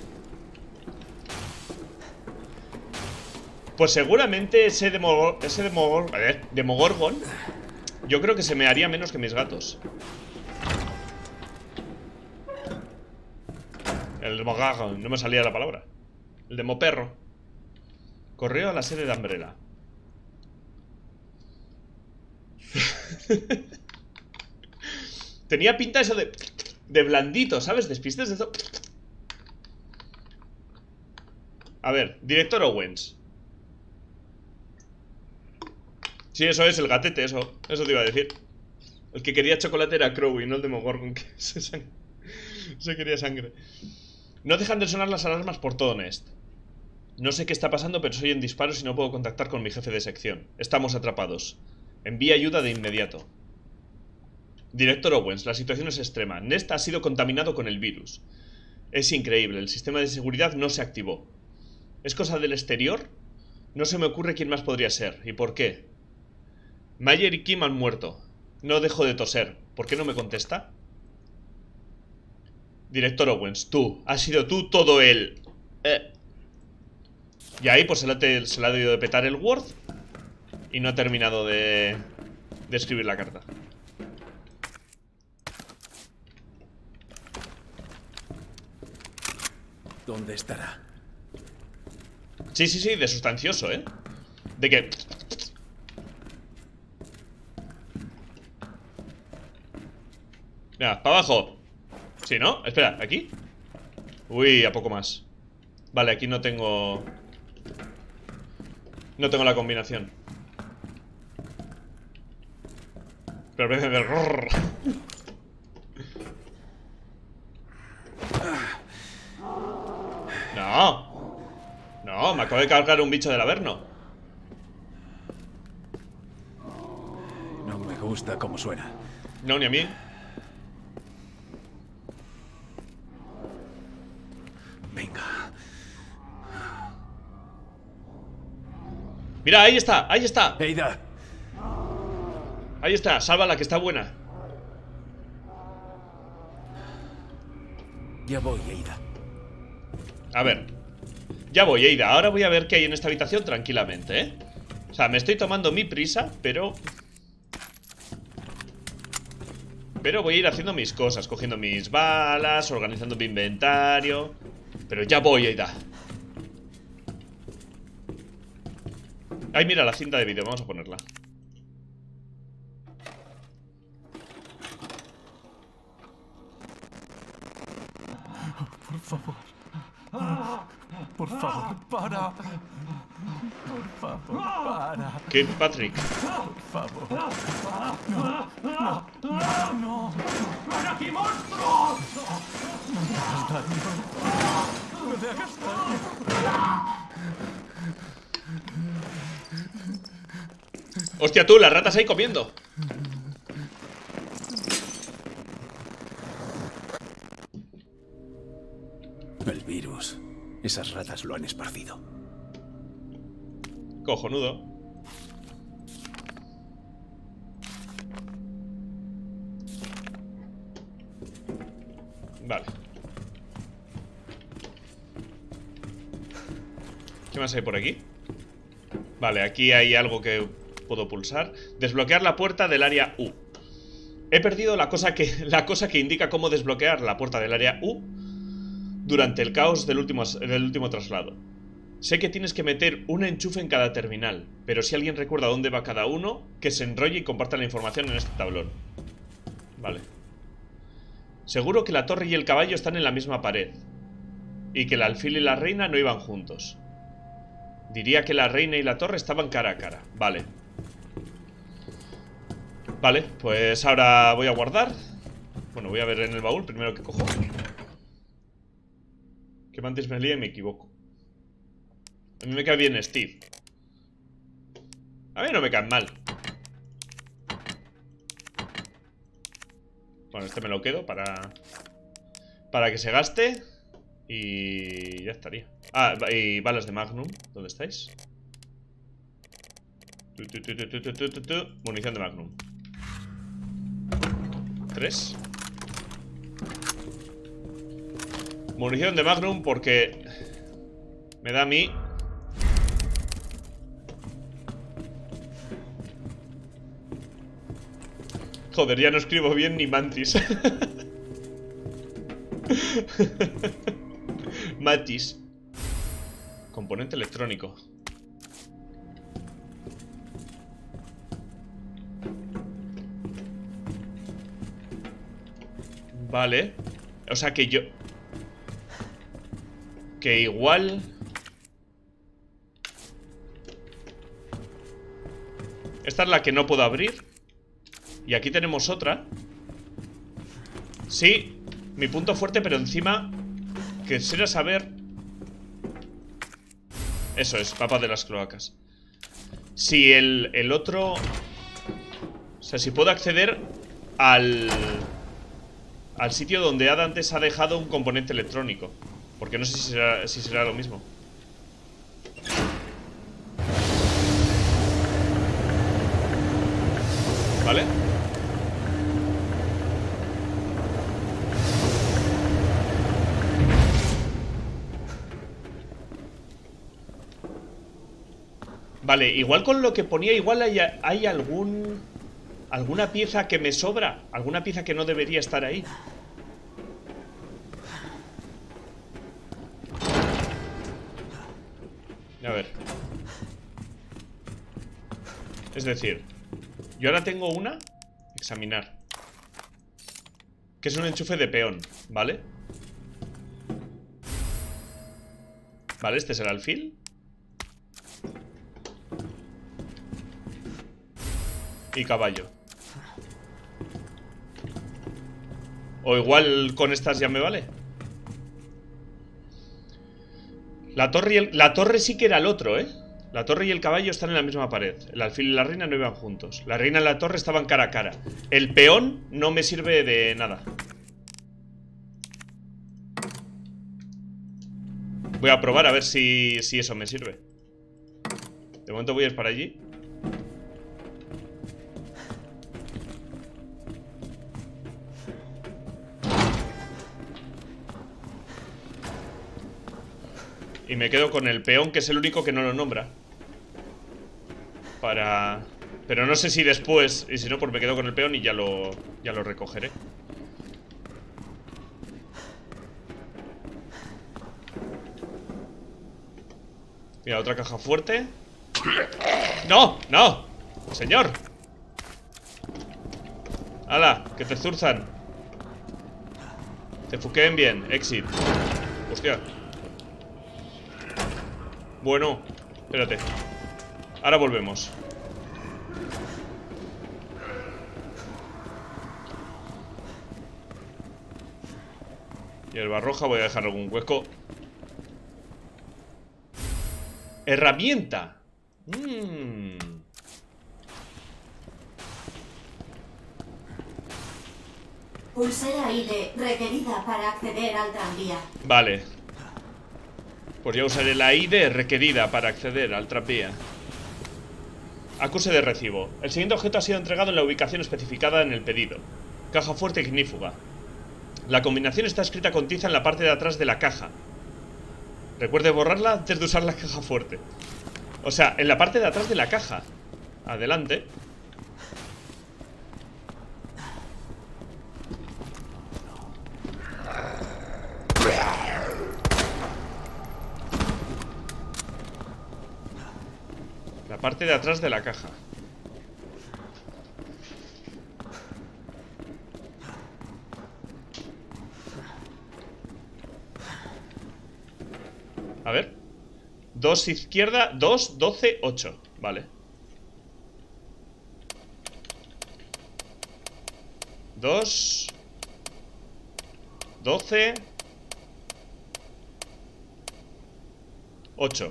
Pues seguramente ese Demogorgon, ese Demogorgon, a ver, Demogorgon, yo creo que se me haría menos que mis gatos. El Demogorgon, no me salía la palabra. El Demoperro. Correo a la sede de Umbrella. Tenía pinta eso de De blandito, ¿sabes? Despistes de eso. A ver, director Owens. Sí, eso es, el gatete, eso. Eso te iba a decir. El que quería chocolate era Crow y no el Demogorgon, que se, se quería sangre. No dejan de sonar las alarmas por todo Nest. No sé qué está pasando, pero soy en disparos y no puedo contactar con mi jefe de sección. Estamos atrapados. Envía ayuda de inmediato. Director Owens, la situación es extrema. Nest ha sido contaminado con el virus. Es increíble, el sistema de seguridad no se activó. ¿Es cosa del exterior? No se me ocurre quién más podría ser. ¿Y por qué? Mayer y Kim han muerto. No dejo de toser. ¿Por qué no me contesta? Director Owens, tú. Has sido tú todo el... Eh. Y ahí pues se le, ha, se le ha debido de petar el Word. Y no ha terminado de, de escribir la carta. ¿Dónde estará? Sí, sí, sí, de sustancioso, ¿eh? De que... Mira, para abajo. Sí, ¿no? Espera, ¿aquí? Uy, a poco más. Vale, aquí no tengo... No tengo la combinación. Pero a ver... No. No, me acabo de cargar un bicho del Averno. No me gusta cómo suena. No, ni a mí. Venga. Mira, ahí está, ahí está. Ada. Ahí está, sálvala, que está buena. Ya voy, Ada. A ver. Ya voy, Ada. Ahora voy a ver qué hay en esta habitación tranquilamente, ¿eh? O sea, me estoy tomando mi prisa, pero... Pero voy a ir haciendo mis cosas, cogiendo mis balas, organizando mi inventario. Pero ya voy, Ada. Ay, mira, la cinta de vídeo, vamos a ponerla. Por favor. Por favor, para. Por favor, para. ¿Qué, Patrick? Por favor. No, no, no, no. ¡Ven aquí, monstruo! No me hagas daño. No me hagas daño. Hostia, tú, las ratas ahí comiendo. El virus. Esas ratas lo han esparcido. Cojonudo. Vale. ¿Qué más hay por aquí? Vale, aquí hay algo que puedo pulsar. Desbloquear la puerta del área U. He perdido la cosa que, la cosa que indica cómo desbloquear la puerta del área U durante el caos del último, del último traslado. Sé que tienes que meter un enchufe en cada terminal, pero si alguien recuerda dónde va cada uno, que se enrolle y comparta la información en este tablón. Vale. Seguro que la torre y el caballo están en la misma pared, y que el alfil y la reina no iban juntos. Diría que la reina y la torre estaban cara a cara. Vale. Vale, pues ahora voy a guardar. Bueno, voy a ver en el baúl primero que cojo. Que antes me lié y me equivoco. A mí me cae bien Steve. A mí no me caen mal. Bueno, este me lo quedo para... Para que se gaste. Y ya estaría. Ah, y balas de Magnum. ¿Dónde estáis? Tu, tu, tu, tu, tu, tu, tu, tu. Munición de Magnum. Tres. Munición de Magnum porque me da a mí. Joder, ya no escribo bien ni Mantis. Matis. Componente electrónico. Vale. O sea que yo... Que igual... Esta es la que no puedo abrir. Y aquí tenemos otra. Sí, mi punto fuerte, pero encima quisiera saber... Eso es, papa de las cloacas. Si el, el otro... O sea, si puedo acceder al... Al sitio donde Ada antes ha dejado un componente electrónico. Porque no sé si será, si será lo mismo. ¿Vale? Vale, igual con lo que ponía, igual hay, hay algún... Alguna pieza que me sobra. Alguna pieza que no debería estar ahí. A ver. Es decir, yo ahora tengo una. Examinar. Que es un enchufe de peón, ¿vale? Vale, este es el alfil. Y caballo. O igual con estas ya me vale. La torre, y el, la torre sí que era el otro, ¿eh? La torre y el caballo están en la misma pared. El alfil y la reina no iban juntos. La reina y la torre estaban cara a cara. El peón no me sirve de nada. Voy a probar a ver si, si eso me sirve. De momento voy a ir para allí. Y me quedo con el peón, que es el único que no lo nombra. Para... Pero no sé si después... Y si no, pues me quedo con el peón y ya lo... Ya lo recogeré. Mira, otra caja fuerte. ¡No! ¡No! ¡Señor! ¡Hala! ¡Que te zurzan! Te fuqueen bien. Exit. Hostia. Bueno, espérate. Ahora volvemos. Y el barroja voy a dejar algún hueco. Herramienta. Mmm. Pulsera I D requerida para acceder al tranvía. Vale. Pues ya usaré la I D requerida para acceder al tranvía. Acuse de recibo. El siguiente objeto ha sido entregado en la ubicación especificada en el pedido. Caja fuerte ignífuga. La combinación está escrita con tiza en la parte de atrás de la caja. Recuerde borrarla antes de usar la caja fuerte. O sea, en la parte de atrás de la caja. Adelante. La parte de atrás de la caja. A ver. Dos izquierda, dos, doce, ocho. Vale. Dos. Doce. Ocho.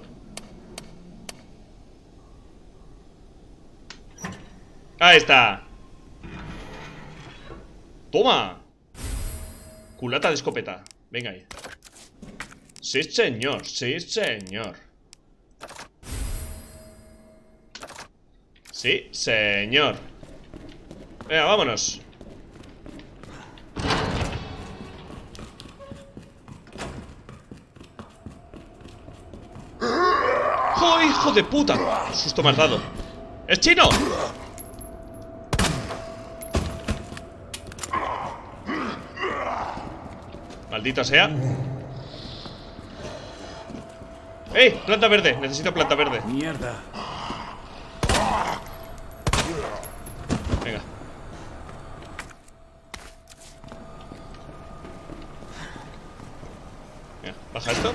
Ahí está. Toma. Culata de escopeta. Venga ahí. Sí, señor, sí, señor. Sí, señor. Venga, vámonos. ¡Oh, hijo de puta! Susto me has dado. ¡Es chino! Maldita sea. ¡Eh! Planta verde. Necesito planta verde. Mierda. Venga. Venga, baja esto.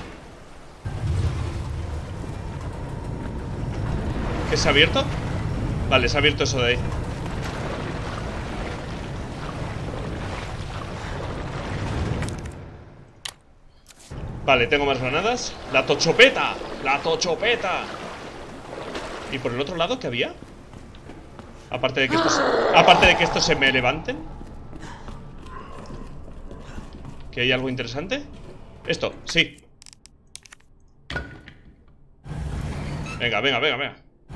¿Qué se ha abierto? Vale, se ha abierto eso de ahí. Vale, tengo más granadas. ¡La tochopeta! ¡La tochopeta! ¿Y por el otro lado qué había? Aparte de que estos, aparte de que estos se me levanten. ¿Que hay algo interesante? Esto, sí. Venga, venga, venga, venga.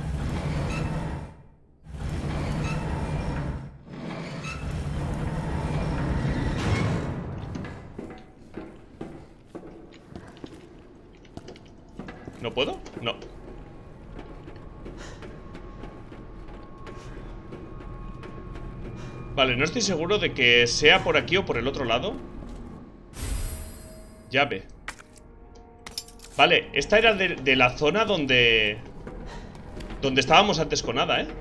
¿No puedo? No. Vale, no estoy seguro de que sea por aquí o por el otro lado. Llave. Vale, esta era de, de la zona donde... Donde estábamos antes con Ada, ¿eh?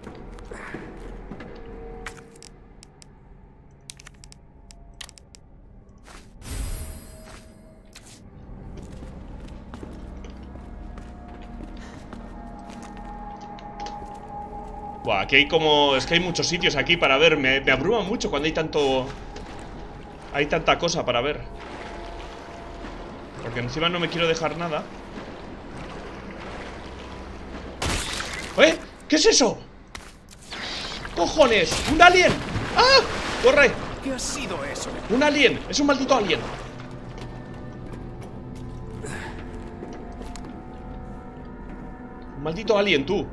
Buah, aquí hay como... Es que hay muchos sitios aquí para ver. Me, me abruma mucho cuando hay tanto... Hay tanta cosa para ver. Porque encima no me quiero dejar nada. ¿Eh? ¿Qué es eso? ¡Cojones! ¡Un alien! ¡Ah! ¡Corre! ¿Qué ha sido eso? ¡Un alien! ¡Es un maldito alien! Un maldito alien, tú.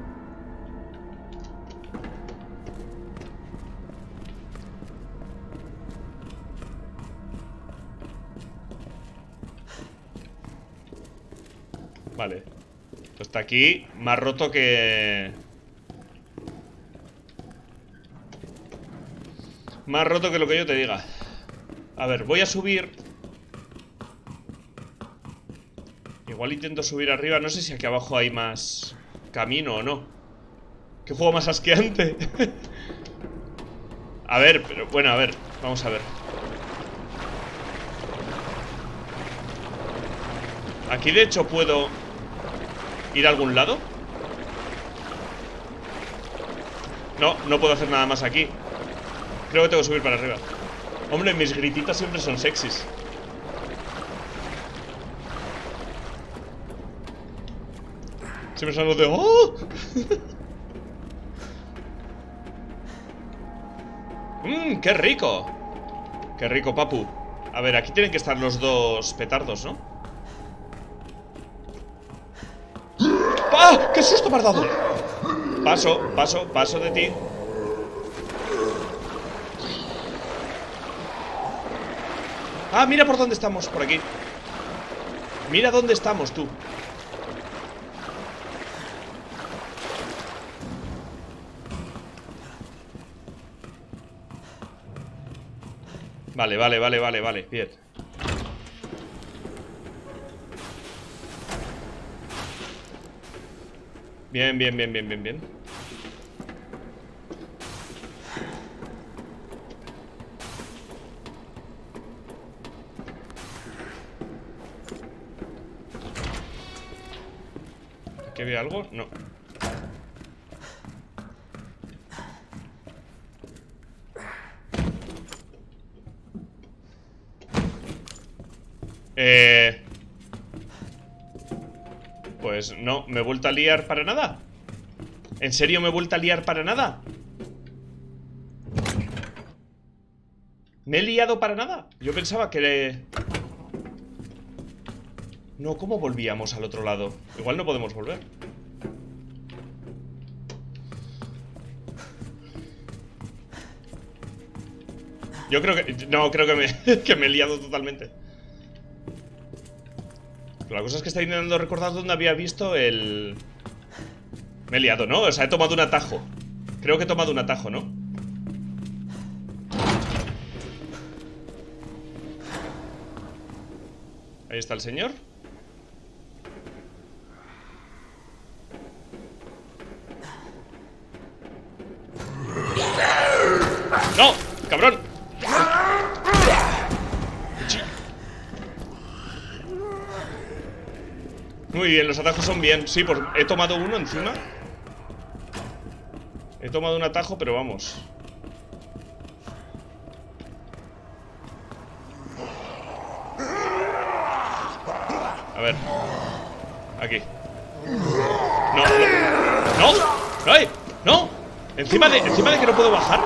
Vale. Esto está aquí más roto que... Más roto que lo que yo te diga. A ver, voy a subir. Igual intento subir arriba. No sé si aquí abajo hay más camino o no. ¿Qué juego más asqueante? A ver, pero bueno, a ver. Vamos a ver. Aquí de hecho puedo ir a algún lado. No, no puedo hacer nada más aquí. Creo que tengo que subir para arriba. Hombre, mis grititas siempre son sexys. Siempre son los de... ¡Oh! ¡Mmm! ¡Qué rico! ¡Qué rico, papu! A ver, aquí tienen que estar los dos petardos, ¿no? ¡Ah! ¡Qué susto me has dado! Paso, paso, paso de ti. Ah, mira por dónde estamos, por aquí. Mira dónde estamos, tú. Vale, vale, vale, vale, vale, bien. Bien, bien, bien, bien, bien, bien. ¿Aquí había algo? No. Eh... Pues no, me he vuelto a liar para nada. ¿En serio me he vuelto a liar para nada? ¿Me he liado para nada? Yo pensaba que... Le... No, ¿cómo volvíamos al otro lado? Igual no podemos volver. Yo creo que... No, creo que me, que me he liado totalmente. La cosa es que está intentando recordar dónde había visto el... Me he liado, ¿no? O sea, he tomado un atajo. Creo que he tomado un atajo, ¿no? Ahí está el señor. ¡No! ¡Cabrón! Muy bien, los atajos son bien. Sí, pues he tomado uno encima. He tomado un atajo, pero vamos. A ver. Aquí. No, no. ¡No! ¡Ay! ¡No! Encima de, encima de que no puedo bajar.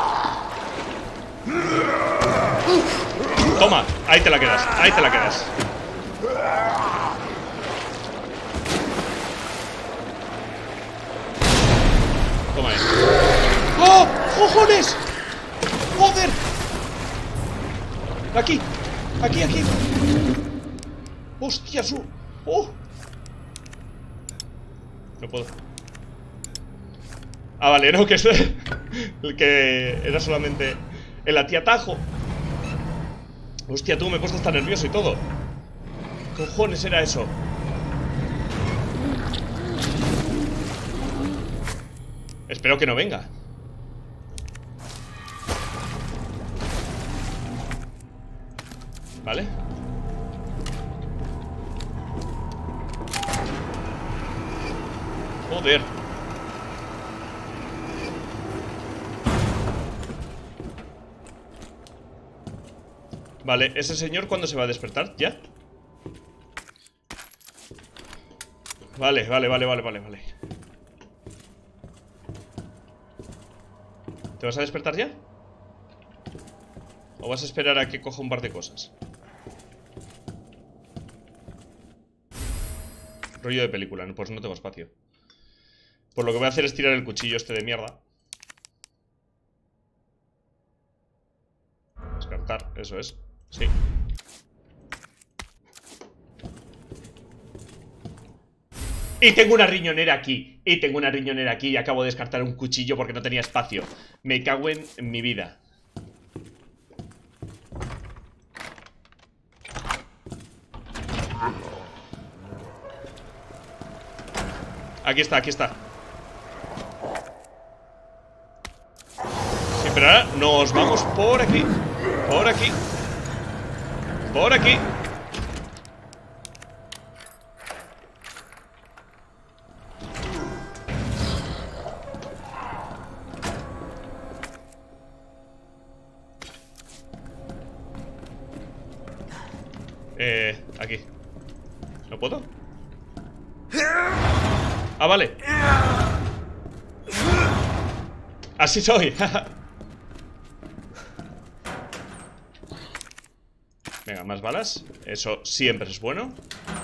Toma, ahí te la quedas. Ahí te la quedas. Toma ahí. ¡Oh! ¡Cojones! ¡Joder! Aquí. Aquí, aquí. ¡Hostia, su! ¡Oh! No puedo. Ah, vale, no, que es el que era solamente el atiatajo. Hostia, tú me he puesto hasta nervioso y todo. ¿Qué cojones era eso? Espero que no venga. Vale. Joder. Vale, ¿ese señor cuándo se va a despertar? ¿Ya? Vale, vale, vale, vale, vale, vale. ¿Te vas a despertar ya? ¿O vas a esperar a que coja un par de cosas? Rollo de película, pues no tengo espacio. Pues lo que voy a hacer es tirar el cuchillo este de mierda. Descartar, eso es. Sí. Y tengo una riñonera aquí. Y tengo una riñonera aquí. Y acabo de descartar un cuchillo porque no tenía espacio. Me cago en, en mi vida. Aquí está, aquí está. Sí, pero ahora nos vamos por aquí. Por aquí. Por aquí. Eh, aquí. ¿No puedo? Ah, vale. Así soy. Venga, más balas. Eso siempre es bueno.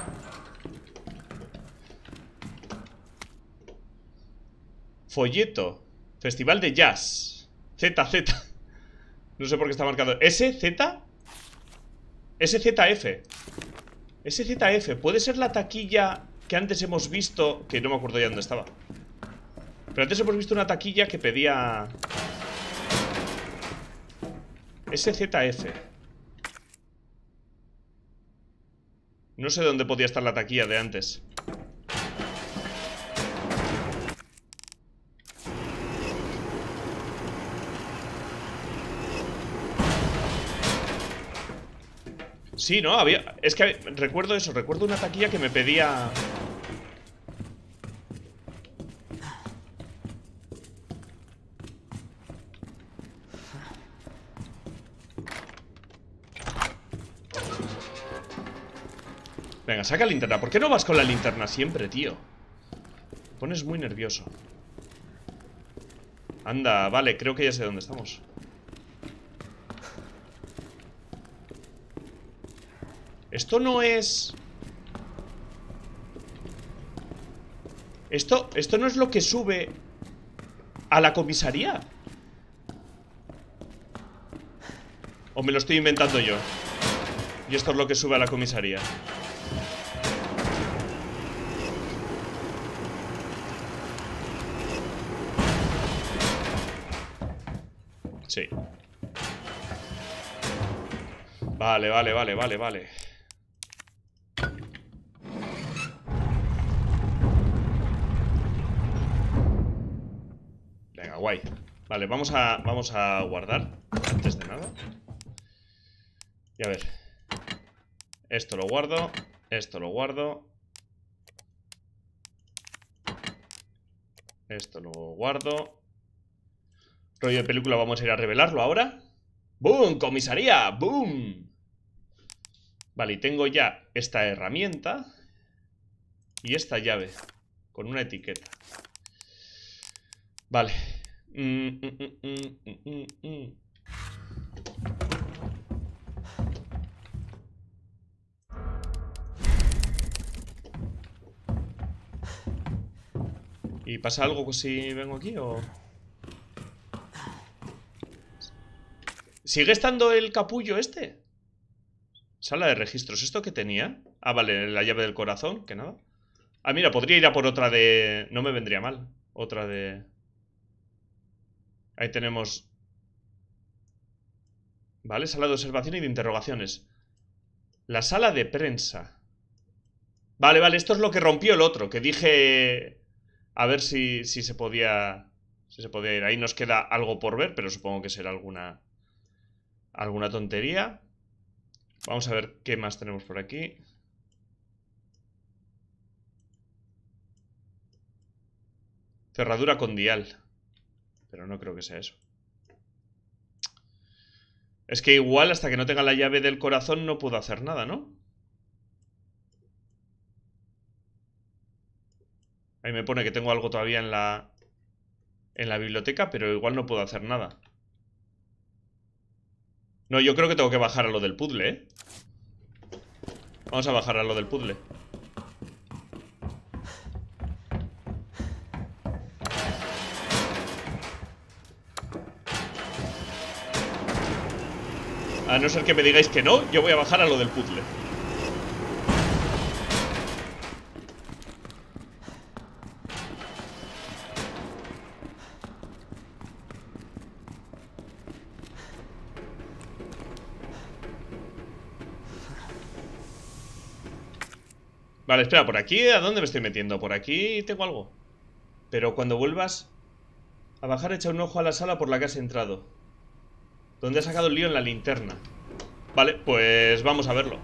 Folleto. Festival de Jazz. Z Z. No sé por qué está marcado. S Z. S Z F. S Z F. ¿Puede ser la taquilla que antes hemos visto? Que no me acuerdo ya dónde estaba. Pero antes hemos visto una taquilla que pedía S Z F. No sé dónde podía estar la taquilla de antes. Sí, ¿no? Había... Es que recuerdo eso, recuerdo una taquilla que me pedía... Venga, saca la linterna. ¿Por qué no vas con la linterna siempre, tío? Me pones muy nervioso. Anda, vale, creo que ya sé dónde estamos. Esto no es... Esto, esto no es lo que sube a la comisaría. ¿O me lo estoy inventando yo? Y esto es lo que sube a la comisaría. Sí. Vale, vale, vale, vale, vale. Venga, guay. Vale, vamos a, vamos a guardar antes de nada. Y a ver. Esto lo guardo. Esto lo guardo. Esto lo guardo. Rollo de película, vamos a ir a revelarlo ahora. ¡Boom! ¡Comisaría! ¡Boom! Vale, y tengo ya esta herramienta y esta llave con una etiqueta. Vale. Mm, mm, mm, mm, mm, mm. ¿Y pasa algo si vengo aquí o...? ¿Sigue estando el capullo este? Sala de registros. ¿Esto qué tenía? Ah, vale, la llave del corazón, que nada. Ah, mira, podría ir a por otra de... No me vendría mal. Otra de... Ahí tenemos... Vale, sala de observación y de interrogaciones. La sala de prensa. Vale, vale, esto es lo que rompió el otro. Que dije... A ver si, si se podía... Si se podía ir. Ahí nos queda algo por ver, pero supongo que será alguna... Alguna tontería. Vamos a ver qué más tenemos por aquí. Cerradura con dial. Pero no creo que sea eso. Es que igual hasta que no tenga la llave del corazón no puedo hacer nada, ¿no? Ahí me pone que tengo algo todavía en la... En la biblioteca, pero igual no puedo hacer nada. No, yo creo que tengo que bajar a lo del puzzle, ¿eh? Vamos a bajar a lo del puzzle. A no ser que me digáis que no, yo voy a bajar a lo del puzzle. Vale, espera, ¿por aquí a dónde me estoy metiendo? Por aquí tengo algo. Pero cuando vuelvas a bajar, echa un ojo a la sala por la que has entrado. ¿Dónde ha sacado el lío en la linterna? Vale, pues vamos a verlo.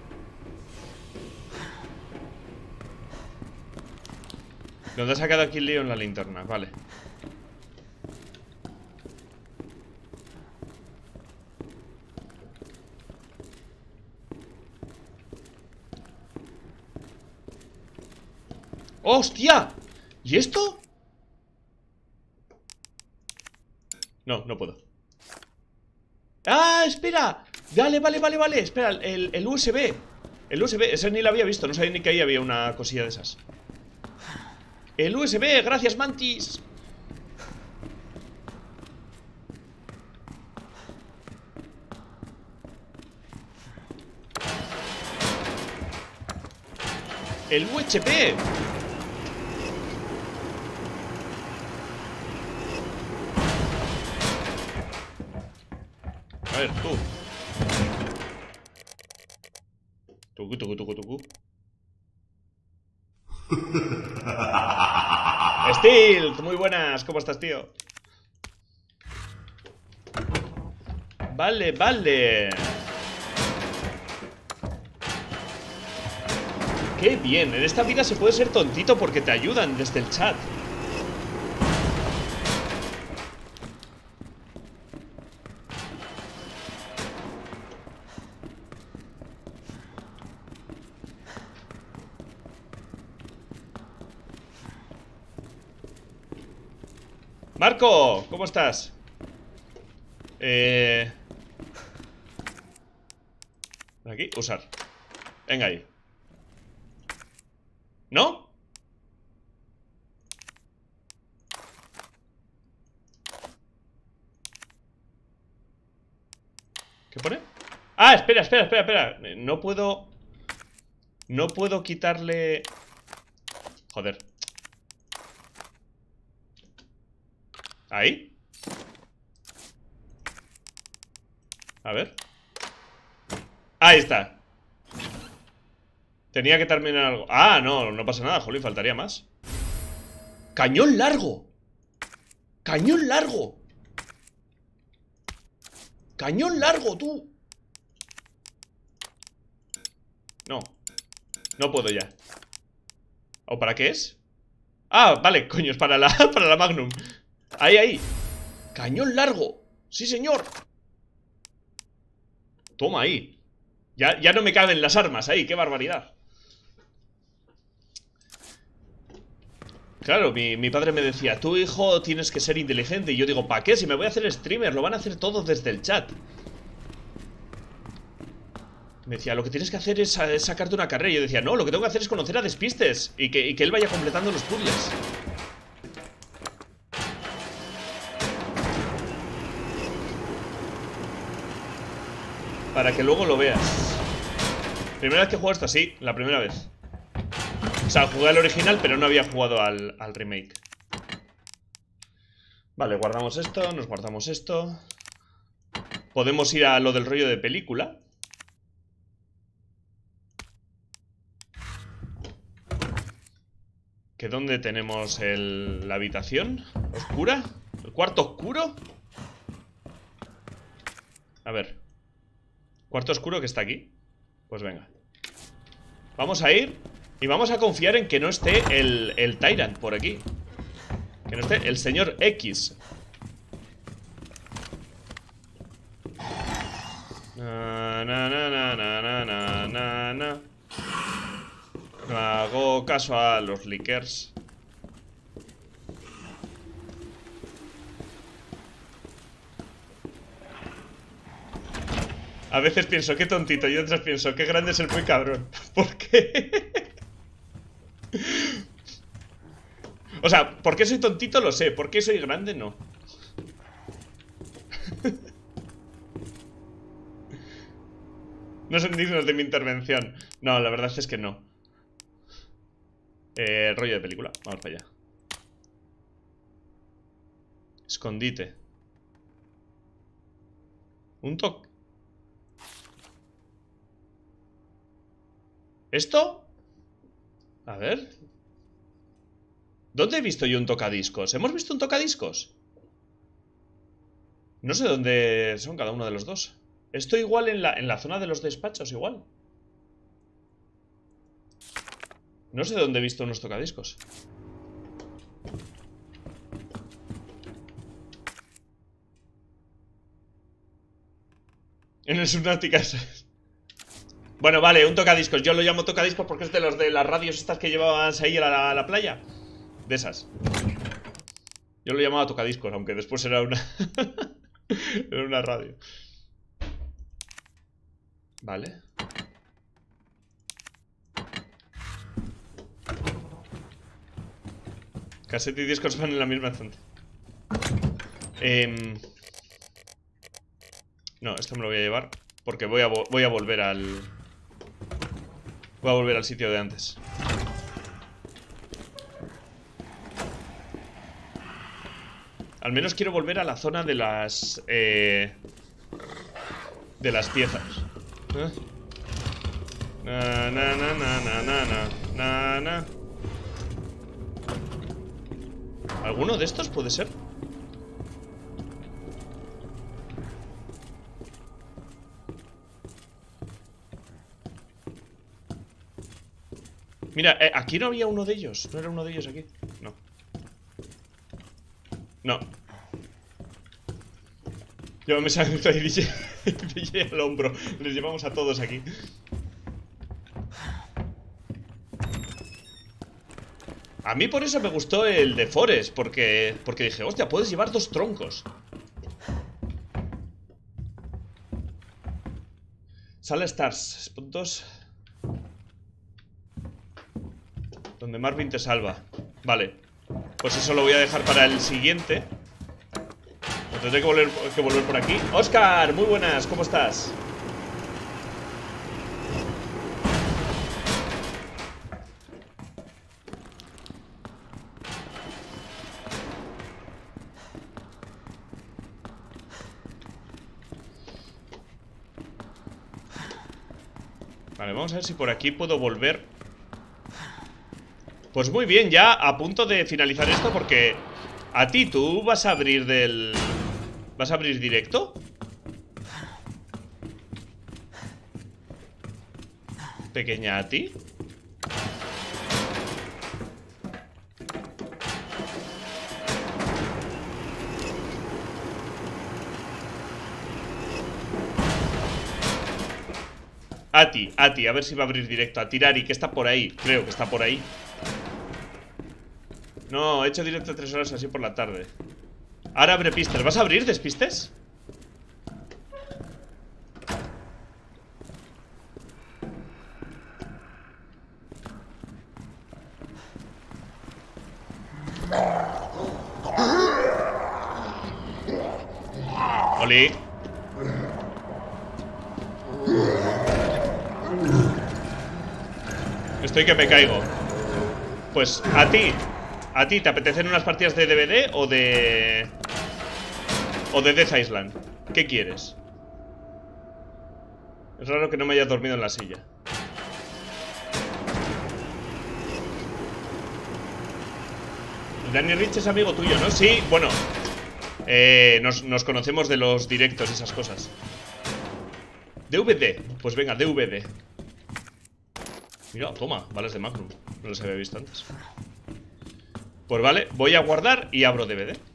¿Dónde ha sacado aquí el lío en la linterna? Vale. ¡Hostia! ¿Y esto? No, no puedo. ¡Ah, espera! Vale, vale, vale, vale. Espera, el, el U S B. El U S B, ese ni lo había visto. No sabía ni que ahí había una cosilla de esas. El U S B, gracias, Mantis. El U H B. A ver, tú. Tucu, tucu, tucu, tucu. Steel, muy buenas. ¿Cómo estás, tío? Vale, vale. Qué bien, en esta vida se puede ser tontito porque te ayudan desde el chat. Marco, ¿cómo estás? Eh... Aquí, usar. Venga ahí. ¿No? ¿Qué pone? Ah, espera, espera, espera, espera. No puedo... No puedo quitarle... Joder. ¿Ahí? A ver. Ahí está. Tenía que terminar algo. Ah, no, no pasa nada, jolín, faltaría más. ¡Cañón largo! ¡Cañón largo! ¡Cañón largo, tú! No. No puedo ya. ¿O para qué es? Ah, vale, coño, es para la, para la Magnum. Ahí, ahí. ¡Cañón largo! ¡Sí, señor! Toma ahí. Ya, ya no me caben las armas ahí, qué barbaridad. Claro, mi, mi padre me decía, tu hijo tienes que ser inteligente. Y yo digo, ¿para qué? Si me voy a hacer streamer, lo van a hacer todos desde el chat. Me decía, lo que tienes que hacer es, es sacarte una carrera. Y yo decía, no, lo que tengo que hacer es conocer a Despistes y que, y que él vaya completando los puzzles. Para que luego lo veas. Primera vez que juego esto, sí, la primera vez. O sea, jugué al original, pero no había jugado al, al remake. Vale, guardamos esto, nos guardamos esto. Podemos ir a lo del rollo de película. ¿Que dónde tenemos el, la habitación? ¿Oscura? ¿El cuarto oscuro? A ver. ¿Cuarto oscuro que está aquí? Pues venga. Vamos a ir y vamos a confiar en que no esté el, el Tyrant por aquí. Que no esté el señor X. Na, na, na, na, na, na, na, na. No hago caso a los leakers. A veces pienso, qué tontito, y otras pienso, qué grande es el muy cabrón. ¿Por qué? O sea, ¿por qué soy tontito? Lo sé. ¿Por qué soy grande? No. No son dignos de mi intervención. No, la verdad es que no. Eh, rollo de película. Vamos para allá. Escondite. Un toque. ¿Esto? A ver. ¿Dónde he visto yo un tocadiscos? ¿Hemos visto un tocadiscos? No sé dónde son cada uno de los dos. Esto igual en la, en la zona de los despachos, igual. No sé dónde he visto unos tocadiscos. En el Subnauticas. Bueno, vale, un tocadiscos. Yo lo llamo tocadiscos porque es de los de las radios estas que llevabas ahí a la, a la playa. De esas. Yo lo llamaba tocadiscos, aunque después era una... era una radio. Vale. Cassette y discos van en la misma zona. Eh... No, esto me lo voy a llevar porque voy a, vo voy a volver al... Voy a volver al sitio de antes. Al menos quiero volver a la zona de las... Eh... De las piezas. ¿Eh? Na, na, na, na, na, na, na, na. ¿Alguno de estos puede ser? Mira, eh, aquí no había uno de ellos. ¿No era uno de ellos aquí? No. No. Yo me salgo de D J, D J al hombro. Les llevamos a todos aquí. A mí por eso me gustó el de Forest. Porque, porque dije, hostia, puedes llevar dos troncos. Sala Stars, puntos. Donde Marvin te salva. Vale. Pues eso lo voy a dejar para el siguiente. Tendré que volver, que volver por aquí. Óscar, muy buenas, ¿cómo estás? Vale, vamos a ver si por aquí puedo volver. Pues muy bien, ya a punto de finalizar esto porque... A ti, ¿tú vas a abrir del... ¿Vas a abrir directo? Pequeña a ti. A ti, a ti, a ver si va a abrir directo. A Tirari, que está por ahí. Creo que está por ahí. No, he hecho directo tres horas así por la tarde. Ahora abre pistas. ¿Vas a abrir despistes? Oli. Estoy que me caigo. Pues a ti. ¿A ti te apetecen unas partidas de D V D o de... o de Death Island? ¿Qué quieres? Es raro que no me hayas dormido en la silla. Danny Rich es amigo tuyo, ¿no? Sí, bueno, eh, nos, nos conocemos de los directos y esas cosas. D V D, pues venga, D V D. Mira, toma, balas de Magnum. No los había visto antes. Pues vale, voy a guardar y abro D V D.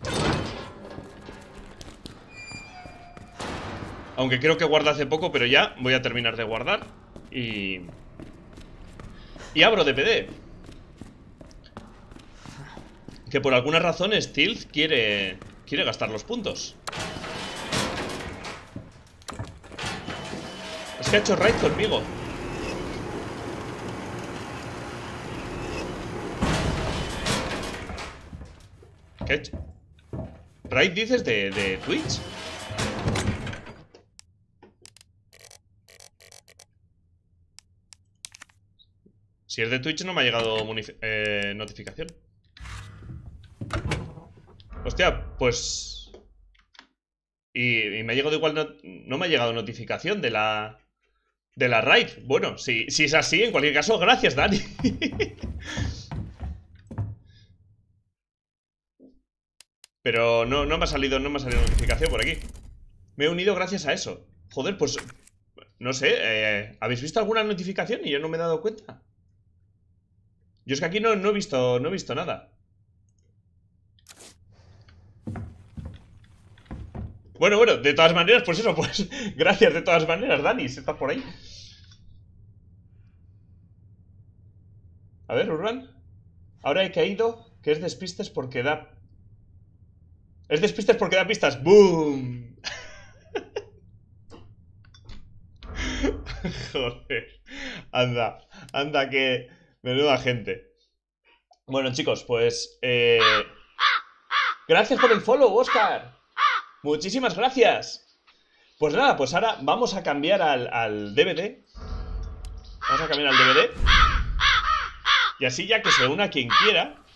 Aunque creo que guardé hace poco, pero ya voy a terminar de guardar. Y... Y abro D V D. Que por alguna razón Stealth quiere... Quiere gastar los puntos. Es que ha hecho raid conmigo. ¿Qué ha hecho? ¿Raid dices de, de Twitch? Si es de Twitch no me ha llegado eh, notificación. Hostia, pues... Y, y me ha llegado igual... No, no me ha llegado notificación de la... De la raid. Bueno, si, si es así, en cualquier caso, gracias, Dani. Pero no, no me ha salido, no me ha salido notificación por aquí. Me he unido gracias a eso. Joder, pues... No sé, eh, ¿habéis visto alguna notificación y yo no me he dado cuenta? Yo es que aquí no, no he visto, no he visto nada. Bueno, bueno, de todas maneras, pues eso, pues gracias de todas maneras, Dani, si estás por ahí. A ver, Urban. Ahora he caído que es despistes porque da... Es despistes porque da pistas. ¡Boom! Joder. Anda, anda que... Menuda gente. Bueno, chicos, pues... Eh... Gracias por el follow, Oscar. Muchísimas gracias. Pues nada, pues ahora vamos a cambiar al, al D V D. Vamos a cambiar al D V D. Y así ya que se una quien quiera.